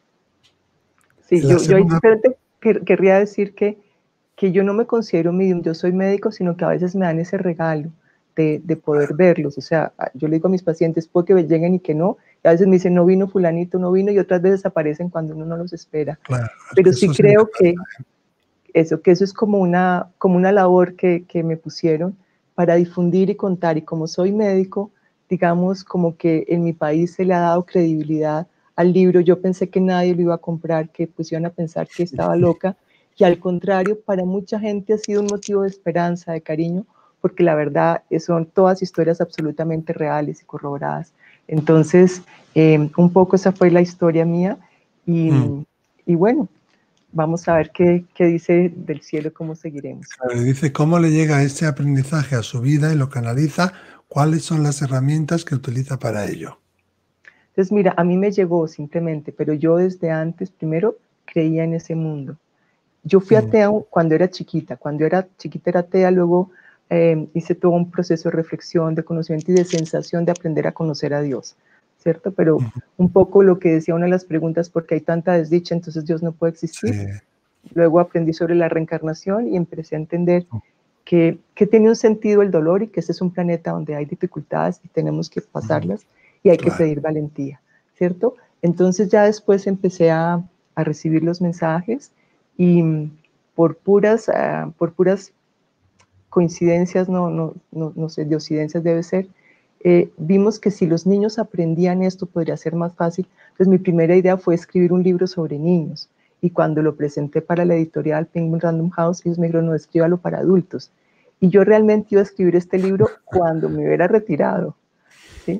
sí, La yo, yo ahí segunda... simplemente quer, querría decir que, que yo no me considero medium, yo soy médico, sino que a veces me dan ese regalo de, de poder verlos. O sea, yo le digo a mis pacientes, puede que lleguen y que no, y a veces me dicen, no vino fulanito, no vino, y otras veces aparecen cuando uno no los espera. Claro, es Pero que sí eso siempre creo que pasa. eso, que eso es como una, como una labor que, que me pusieron para difundir y contar. Y como soy médico, digamos, como que en mi país se le ha dado credibilidad al libro. Yo pensé que nadie lo iba a comprar, que pues iban a pensar que estaba loca. Y al contrario, para mucha gente ha sido un motivo de esperanza, de cariño, porque la verdad son todas historias absolutamente reales y corroboradas. Entonces, eh, un poco esa fue la historia mía. Y, Mm. y bueno, vamos a ver qué, qué dice del cielo, cómo seguiremos. Claro, dice cómo le llega ese aprendizaje a su vida y lo canaliza, cuáles son las herramientas que utiliza para ello. Entonces, mira, a mí me llegó simplemente, pero yo desde antes, primero, creía en ese mundo. Yo fui Mm. atea cuando era chiquita, cuando era chiquita era atea, luego eh, hice todo un proceso de reflexión, de conocimiento y de sensación de aprender a conocer a Dios, ¿cierto? Pero Mm. un poco lo que decía una de las preguntas, ¿por qué hay tanta desdicha? Entonces Dios no puede existir. Sí. Luego aprendí sobre la reencarnación y empecé a entender que, que tiene un sentido el dolor y que este es un planeta donde hay dificultades y tenemos que pasarlas y hay que Claro. pedir valentía, ¿cierto? Entonces ya después empecé a, a recibir los mensajes y por puras, uh, por puras coincidencias, no, no, no, no sé, diosidencias debe ser, eh, vimos que si los niños aprendían esto podría ser más fácil. Entonces mi primera idea fue escribir un libro sobre niños. Y cuando lo presenté para la editorial Penguin Random House, ellos me dijeron, no, escríbalo para adultos. Y yo realmente iba a escribir este libro cuando me hubiera retirado, ¿sí?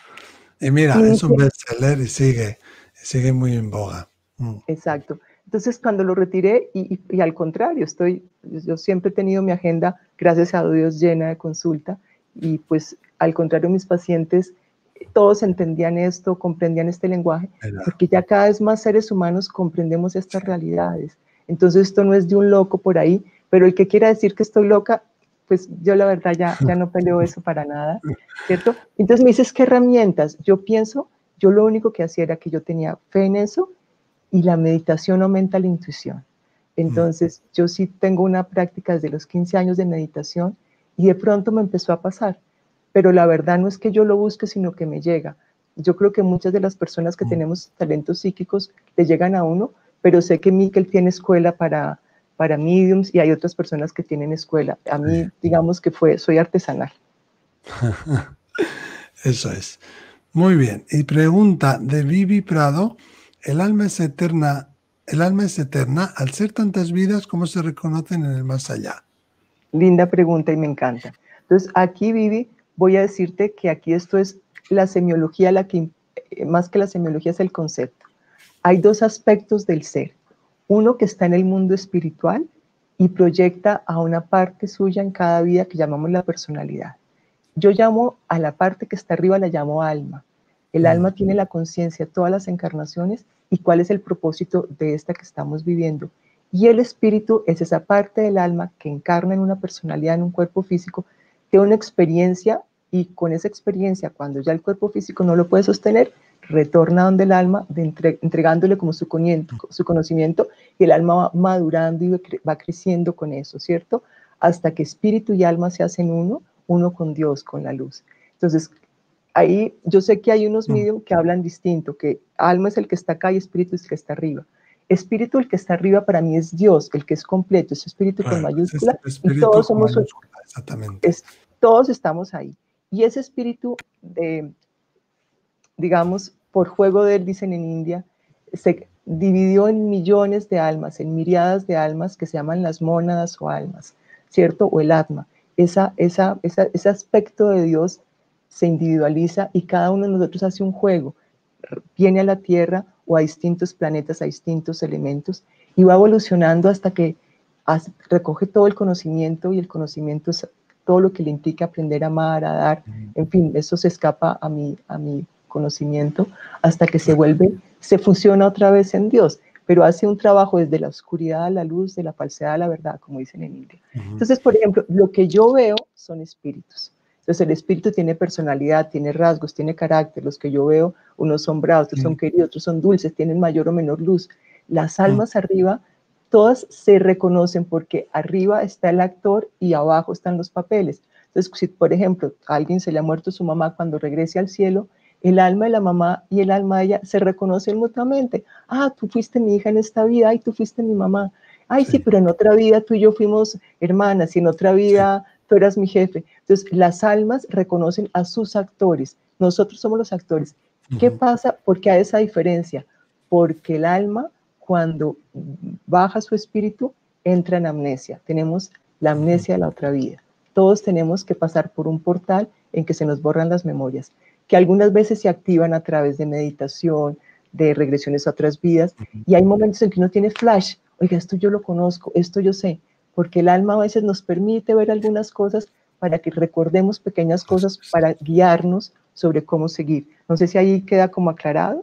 Y mira, Y es un dije, bestseller y sigue, sigue muy en boga. Mm. exacto. Entonces, cuando lo retiré, y, y, y al contrario, estoy, yo siempre he tenido mi agenda, gracias a Dios, llena de consulta, y pues al contrario, mis pacientes, todos entendían esto, comprendían este lenguaje, Mira. porque ya cada vez más seres humanos comprendemos estas realidades. Entonces, esto no es de un loco por ahí, pero el que quiera decir que estoy loca, pues yo la verdad ya, ya no peleo eso para nada, ¿cierto? Entonces me dices, ¿qué herramientas? Yo pienso, yo lo único que hacía era que yo tenía fe en eso, y la meditación aumenta la intuición. Entonces, yo sí tengo una práctica desde los quince años de meditación y de pronto me empezó a pasar. Pero la verdad no es que yo lo busque, sino que me llega. Yo creo que muchas de las personas que tenemos talentos psíquicos le llegan a uno, pero sé que Miquel tiene escuela para, para mediums y hay otras personas que tienen escuela. A mí, digamos que fue, soy artesanal. Eso es. Muy bien. Y pregunta de Vivi Prado, ¿el alma es eterna? ¿El alma es eterna? Al ser tantas vidas, ¿cómo se reconocen en el más allá? Linda pregunta y me encanta. Entonces, aquí, Vivi, voy a decirte que aquí esto es la semiología, la que, más que la semiología es el concepto. Hay dos aspectos del ser. Uno que está en el mundo espiritual y proyecta a una parte suya en cada vida que llamamos la personalidad. Yo llamo a la parte que está arriba, la llamo alma. El Mm. alma tiene la conciencia de todas las encarnaciones y cuál es el propósito de esta que estamos viviendo. Y el espíritu es esa parte del alma que encarna en una personalidad, en un cuerpo físico, tiene una experiencia y con esa experiencia, cuando ya el cuerpo físico no lo puede sostener, retorna donde el alma, de entre, entregándole como su conocimiento, su conocimiento, y el alma va madurando y va creciendo con eso, ¿cierto? Hasta que espíritu y alma se hacen uno, uno con Dios, con la luz. Entonces, ahí yo sé que hay unos Mm. medios que hablan distinto, que alma es el que está acá y espíritu es el que está arriba. Espíritu, el que está arriba para mí es Dios, el que es completo, es espíritu Claro, con ese es mayúscula, el y espíritu todos con somos, mayúscula, exactamente. es, todos estamos ahí. Y ese espíritu, de, digamos, por juego de él, dicen en India, se dividió en millones de almas, en miriadas de almas que se llaman las mónadas o almas, ¿cierto? O el atma. Esa, esa, esa, ese aspecto de Dios se individualiza y cada uno de nosotros hace un juego. Viene a la Tierra o a distintos planetas, a distintos elementos, y va evolucionando hasta que hace, recoge todo el conocimiento, y el conocimiento es todo lo que le implica aprender a amar, a dar, en fin, eso se escapa a mi, a mi conocimiento, hasta que se vuelve, se fusiona otra vez en Dios, pero hace un trabajo desde la oscuridad a la luz, de la falsedad a la verdad, como dicen en India. Entonces, por ejemplo, lo que yo veo son espíritus. Entonces, el espíritu tiene personalidad, tiene rasgos, tiene carácter. Los que yo veo, unos son bravos, otros son queridos, otros son dulces, tienen mayor o menor luz. Las almas arriba, todas se reconocen porque arriba está el actor y abajo están los papeles. Entonces, si por ejemplo a alguien se le ha muerto su mamá, cuando regrese al cielo, el alma de la mamá y el alma de ella se reconocen mutuamente. Ah, tú fuiste mi hija en esta vida, ay, tú fuiste mi mamá. Ay, sí, sí, pero en otra vida tú y yo fuimos hermanas, y en otra vida sí, tú eras mi jefe. Entonces, las almas reconocen a sus actores. Nosotros somos los actores. ¿Qué pasa? ¿Por qué hay esa diferencia? Porque el alma, cuando baja su espíritu, entra en amnesia. Tenemos la amnesia de la otra vida. Todos tenemos que pasar por un portal en que se nos borran las memorias, que algunas veces se activan a través de meditación, de regresiones a otras vidas, y hay momentos en que uno tiene flash. Oiga, esto yo lo conozco, esto yo sé, porque el alma a veces nos permite ver algunas cosas para que recordemos pequeñas cosas para guiarnos sobre cómo seguir. No sé si ahí queda como aclarado.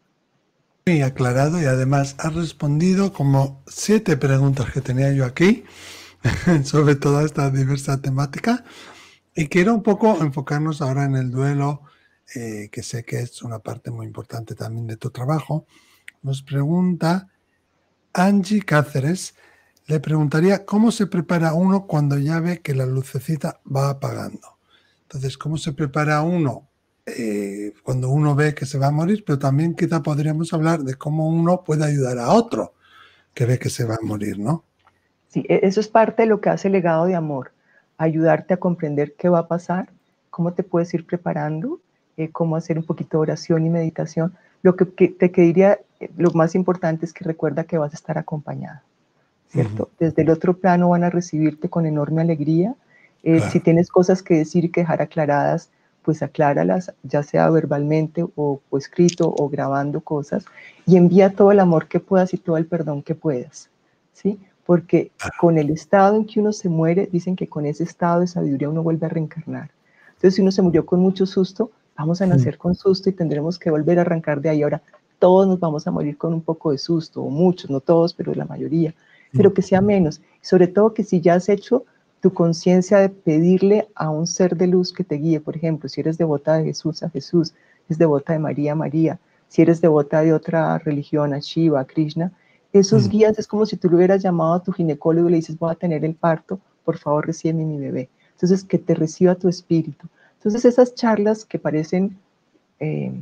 Muy aclarado, y además has respondido como siete preguntas que tenía yo aquí sobre toda esta diversa temática, y quiero un poco enfocarnos ahora en el duelo, eh, que sé que es una parte muy importante también de tu trabajo. Nos pregunta Angie Cáceres, le preguntaría cómo se prepara uno cuando ya ve que la lucecita va apagando. Entonces, ¿cómo se prepara uno eh, cuando uno ve que se va a morir? Pero también quizá podríamos hablar de cómo uno puede ayudar a otro que ve que se va a morir, ¿no? Sí, eso es parte de lo que hace el legado de amor, ayudarte a comprender qué va a pasar, cómo te puedes ir preparando, eh, cómo hacer un poquito de oración y meditación. Lo que, que te que diría, lo más importante es que recuerda que vas a estar acompañada, ¿cierto? Uh-huh. Desde el otro plano van a recibirte con enorme alegría. Eh, claro. Si tienes cosas que decir y que dejar aclaradas, pues acláralas, ya sea verbalmente o, o escrito o grabando cosas, y envía todo el amor que puedas y todo el perdón que puedas, ¿sí? Porque con el estado en que uno se muere, dicen que con ese estado de sabiduría uno vuelve a reencarnar. Entonces, si uno se murió con mucho susto, vamos a nacer con susto y tendremos que volver a arrancar de ahí. Ahora, todos nos vamos a morir con un poco de susto, o muchos, no todos, pero la mayoría, pero que sea menos. Sobre todo que si ya has hecho tu conciencia de pedirle a un ser de luz que te guíe, por ejemplo, si eres devota de Jesús, a Jesús, si eres devota de María, a María, si eres devota de otra religión, a Shiva, a Krishna, esos guías es como si tú le hubieras llamado a tu ginecólogo y le dices, voy a tener el parto, por favor recíbeme mi bebé. Entonces, que te reciba tu espíritu. Entonces, esas charlas que parecen, eh,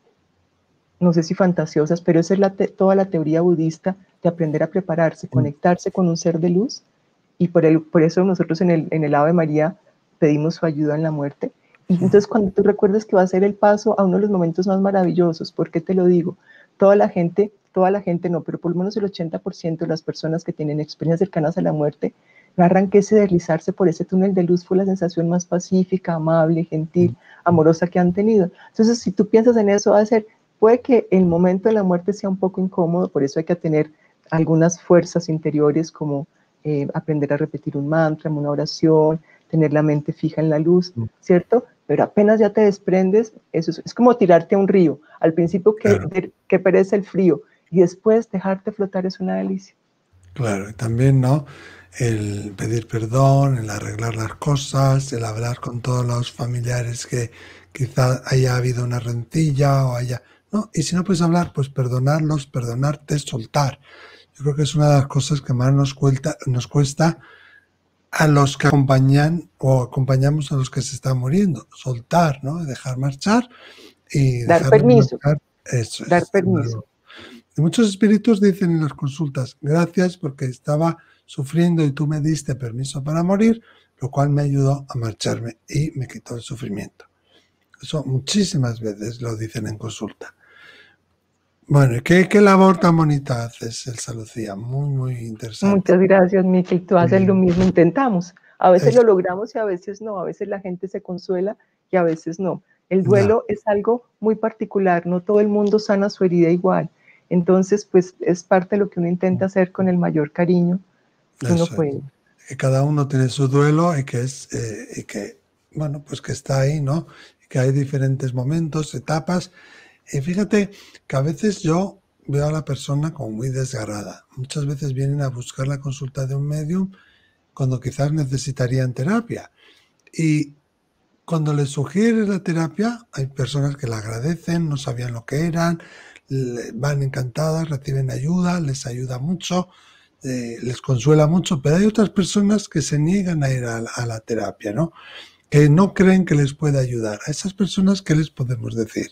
no sé si fantasiosas, pero esa es la te toda la teoría budista de aprender a prepararse, conectarse con un ser de luz, y por, el, por eso nosotros en el, en el Ave María pedimos su ayuda en la muerte. Y entonces, cuando tú recuerdes que va a ser el paso a uno de los momentos más maravillosos, ¿por qué te lo digo? Toda la gente, toda la gente no, pero por lo menos el ochenta por ciento de las personas que tienen experiencias cercanas a la muerte, narran que ese deslizarse por ese túnel de luz fue la sensación más pacífica, amable, gentil, amorosa que han tenido. Entonces, si tú piensas en eso, va a ser, puede que el momento de la muerte sea un poco incómodo, por eso hay que tener algunas fuerzas interiores como eh, aprender a repetir un mantra, una oración, tener la mente fija en la luz, ¿cierto? pero apenas ya te desprendes, eso es, es como tirarte a un río. Al principio que, Claro. de, que perece el frío y después dejarte flotar es una delicia. Claro, y también, ¿no? El pedir perdón, el arreglar las cosas, el hablar con todos los familiares que quizá haya habido una rencilla o haya... ¿no? Y si no puedes hablar, pues perdonarlos, perdonarte, soltar. Yo creo que es una de las cosas que más nos cuesta, nos cuesta a los que acompañan o acompañamos a los que se están muriendo. Soltar, ¿no? Dejar marchar y Dar dejarlos permiso, marchar. Eso dar es. permiso. Y muchos espíritus dicen en las consultas, gracias porque estaba sufriendo y tú me diste permiso para morir, lo cual me ayudó a marcharme y me quitó el sufrimiento. Eso muchísimas veces lo dicen en consulta. Bueno, ¿qué, qué labor tan bonita haces, Elsa Lucía? Muy, muy interesante. Muchas gracias, Miquel. Tú haces lo mismo. Intentamos. A veces Es, lo logramos y a veces no. A veces la gente se consuela y a veces no. El ya, duelo es algo muy particular. No todo el mundo sana su herida igual. Entonces, pues es parte de lo que uno intenta hacer con el mayor cariño que uno eso es. puede. Que cada uno tiene su duelo y que es, eh, y que, bueno, pues que está ahí, ¿no? Y que hay diferentes momentos, etapas. Y fíjate que a veces yo veo a la persona como muy desgarrada. Muchas veces vienen a buscar la consulta de un medium cuando quizás necesitarían terapia. Y cuando les sugieres la terapia, hay personas que la agradecen, no sabían lo que eran, van encantadas, reciben ayuda, les ayuda mucho, eh, les consuela mucho, pero hay otras personas que se niegan a ir a, a la terapia, ¿no? Que no creen que les pueda ayudar. A esas personas, ¿qué les podemos decir?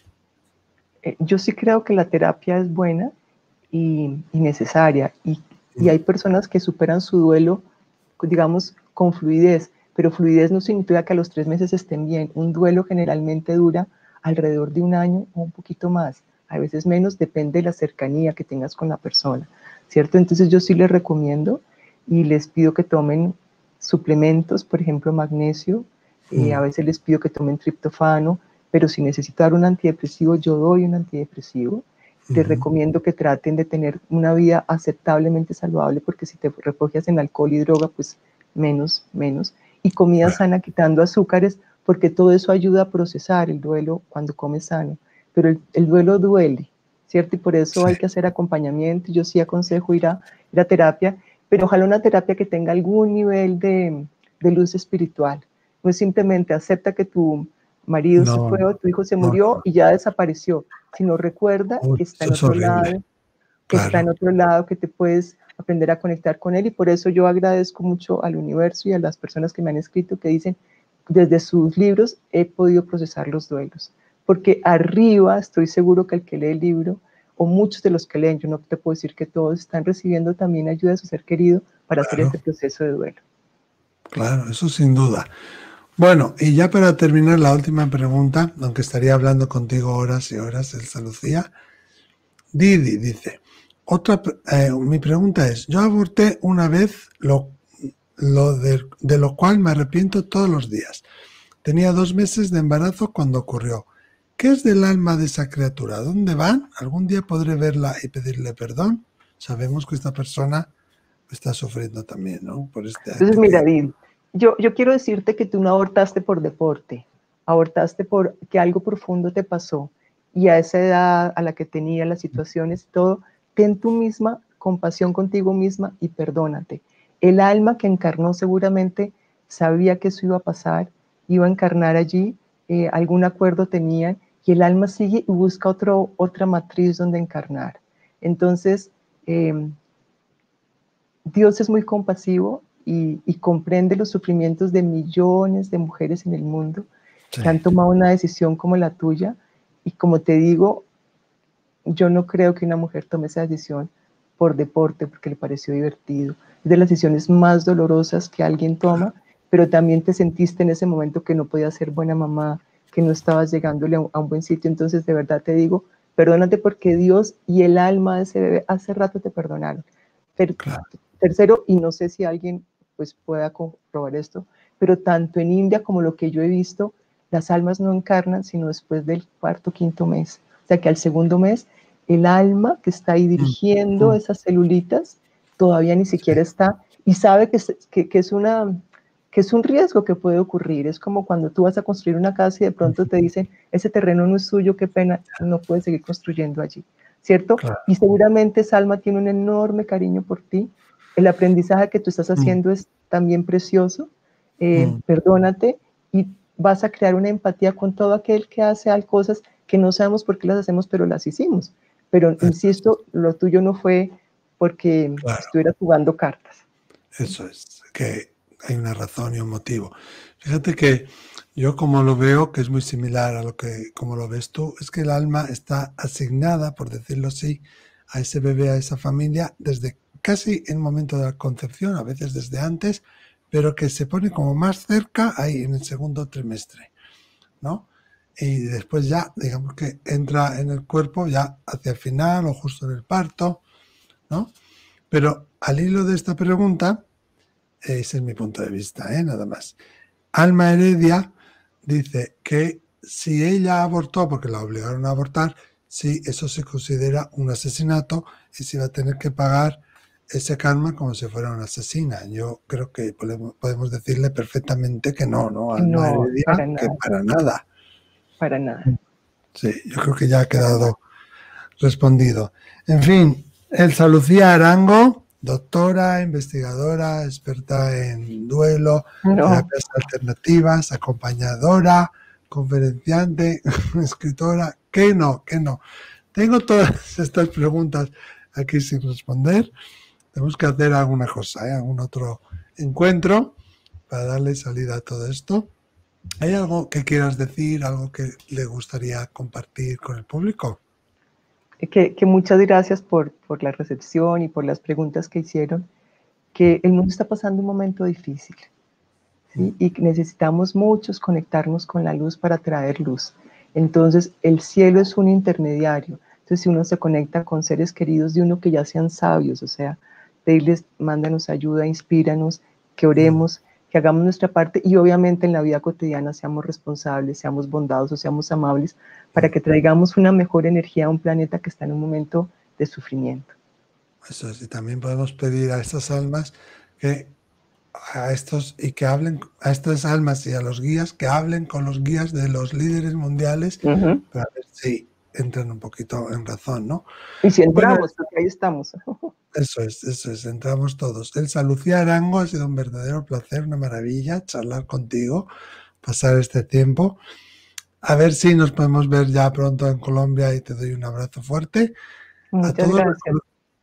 Eh, yo sí creo que la terapia es buena y, y necesaria. Y, y hay personas que superan su duelo, digamos, con fluidez. Pero fluidez no significa que a los tres meses estén bien. Un duelo generalmente dura alrededor de un año o un poquito más. A veces menos, depende de la cercanía que tengas con la persona, ¿cierto? Entonces yo sí les recomiendo y les pido que tomen suplementos, por ejemplo, magnesio. Eh, a veces les pido que tomen triptofano, pero si necesito dar un antidepresivo, yo doy un antidepresivo. Te Uh-huh. recomiendo que traten de tener una vida aceptablemente saludable, porque si te refugias en alcohol y droga, pues menos, menos. Y comida Right. sana, quitando azúcares, porque todo eso ayuda a procesar el duelo cuando comes sano. Pero el, el duelo duele, ¿cierto? Y por eso Sí. hay que hacer acompañamiento. Yo sí aconsejo ir a, ir a terapia, pero ojalá una terapia que tenga algún nivel de, de luz espiritual. No es simplemente acepta que tu marido No, se fue o tu hijo se no, murió no. y ya desapareció, sino recuerda Uy, que está eso en es otro horrible. lado, que está en Claro. otro lado, que te puedes aprender a conectar con él. Y por eso yo agradezco mucho al universo y a las personas que me han escrito que dicen, desde sus libros he podido procesar los duelos. Porque arriba estoy seguro que el que lee el libro, o muchos de los que leen, yo no te puedo decir que todos, están recibiendo también ayuda de su ser querido para hacer Claro, ese proceso de duelo. claro, eso sin duda. Bueno, y ya para terminar la última pregunta, aunque estaría hablando contigo horas y horas, Elsa Lucía, Didi dice, otra, eh, mi pregunta es, yo aborté una vez, lo, lo de, de lo cual me arrepiento todos los días. Tenía dos meses de embarazo cuando ocurrió. ¿Qué es del alma de esa criatura? ¿Dónde van? ¿Algún día podré verla y pedirle perdón? Sabemos que esta persona está sufriendo también, ¿no? Por este Entonces, acto mira, que... Dil, yo, yo quiero decirte que tú no abortaste por deporte, abortaste por que algo profundo te pasó y a esa edad a la que tenía las situaciones y todo, ten tú misma compasión contigo misma y perdónate. El alma que encarnó seguramente sabía que eso iba a pasar, iba a encarnar allí, eh, algún acuerdo tenían y el alma sigue y busca otro, otra matriz donde encarnar. Entonces, eh, Dios es muy compasivo y, y comprende los sufrimientos de millones de mujeres en el mundo Sí, que han tomado una decisión como la tuya. Y como te digo, yo no creo que una mujer tome esa decisión por deporte, porque le pareció divertido. Es de las decisiones más dolorosas que alguien toma, pero también te sentiste en ese momento que no podías ser buena mamá, que no estabas llegándole a un, a un buen sitio. Entonces, de verdad te digo, perdónate porque Dios y el alma de ese bebé hace rato te perdonaron. Pero, claro. tercero, y no sé si alguien pues, pueda comprobar esto, pero tanto en India como lo que yo he visto, las almas no encarnan sino después del cuarto, quinto mes. O sea que al segundo mes, el alma que está ahí Mm, dirigiendo mm, esas celulitas todavía ni sí, siquiera está y sabe que es, que, que es, una, que es un riesgo que puede ocurrir. Es como cuando tú vas a construir una casa y de pronto te dicen, ese terreno no es suyo, qué pena, no puedes seguir construyendo allí, ¿cierto? Claro. Y seguramente Salma tiene un enorme cariño por ti. El aprendizaje que tú estás haciendo mm. es también precioso. Eh, mm. Perdónate y vas a crear una empatía con todo aquel que hace cosas que no sabemos por qué las hacemos, pero las hicimos. Pero, Eso insisto, es. Lo tuyo no fue porque claro. estuvieras jugando cartas. Eso es, que hay una razón y un motivo. Fíjate que yo como lo veo, que es muy similar a lo que como lo ves tú, es que el alma está asignada, por decirlo así, a ese bebé, a esa familia, desde casi en el momento de la concepción, a veces desde antes, pero que se pone como más cerca ahí en el segundo trimestre, ¿no? Y después ya, digamos que entra en el cuerpo ya hacia el final o justo en el parto, ¿no? Pero al hilo de esta pregunta, ese es mi punto de vista, ¿eh? Nada más. Alma Heredia dice que si ella abortó porque la obligaron a abortar, sí, eso se considera un asesinato y se va a tener que pagar ese karma como si fuera una asesina. Yo creo que podemos, podemos decirle perfectamente que no, ¿no? Alma no, Heredia, para nada. que para nada. Para nada. Sí, yo creo que ya ha quedado respondido. En fin, Elsa Lucía Arango, doctora, investigadora, experta en duelo, no. terapias alternativas, acompañadora, conferenciante, escritora. ¿Qué no? ¿Qué no? Tengo todas estas preguntas aquí sin responder. Tenemos que hacer alguna cosa, ¿eh? Algún otro encuentro para darle salida a todo esto. ¿Hay algo que quieras decir, algo que le gustaría compartir con el público? Que, que muchas gracias por, por la recepción y por las preguntas que hicieron, que el mundo está pasando un momento difícil, ¿sí? Mm. Y necesitamos muchos conectarnos con la luz para traer luz. Entonces, el cielo es un intermediario. Entonces, si uno se conecta con seres queridos de uno que ya sean sabios, o sea, pedirles, mándanos ayuda, inspíranos, que oremos, mm. que hagamos nuestra parte y obviamente en la vida cotidiana seamos responsables, seamos bondadosos, seamos amables, para que traigamos una mejor energía a un planeta que está en un momento de sufrimiento. Eso es, y también podemos pedir a estas almas que a estos y que hablen a estas almas y a los guías que hablen con los guías de los líderes mundiales uh-huh. para ver si entran un poquito en razón, ¿no? Y si entramos, bueno, porque ahí estamos. Eso es, eso es, entramos todos. Elsa Lucía Arango, ha sido un verdadero placer, una maravilla charlar contigo, pasar este tiempo. A ver si nos podemos ver ya pronto en Colombia y te doy un abrazo fuerte. Muchas a todos gracias.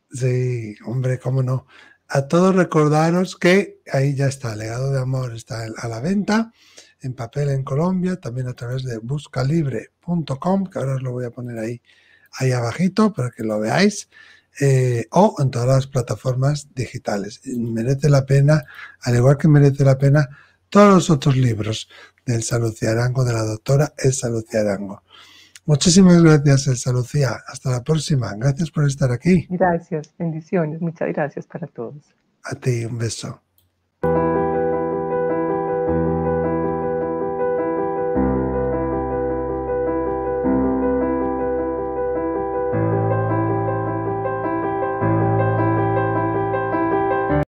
Sí, hombre, cómo no. A todos recordaros que ahí ya está, Legado de Amor está a la venta, en papel en Colombia, también a través de buscalibre punto com, que ahora os lo voy a poner ahí, ahí abajito para que lo veáis, eh, o en todas las plataformas digitales. Merece la pena, al igual que merece la pena todos los otros libros de Elsa Lucía Arango, de la doctora Elsa Lucía Arango. Muchísimas gracias, Elsa Lucía. Hasta la próxima. Gracias por estar aquí. Gracias. Bendiciones. Muchas gracias para todos. A ti, un beso.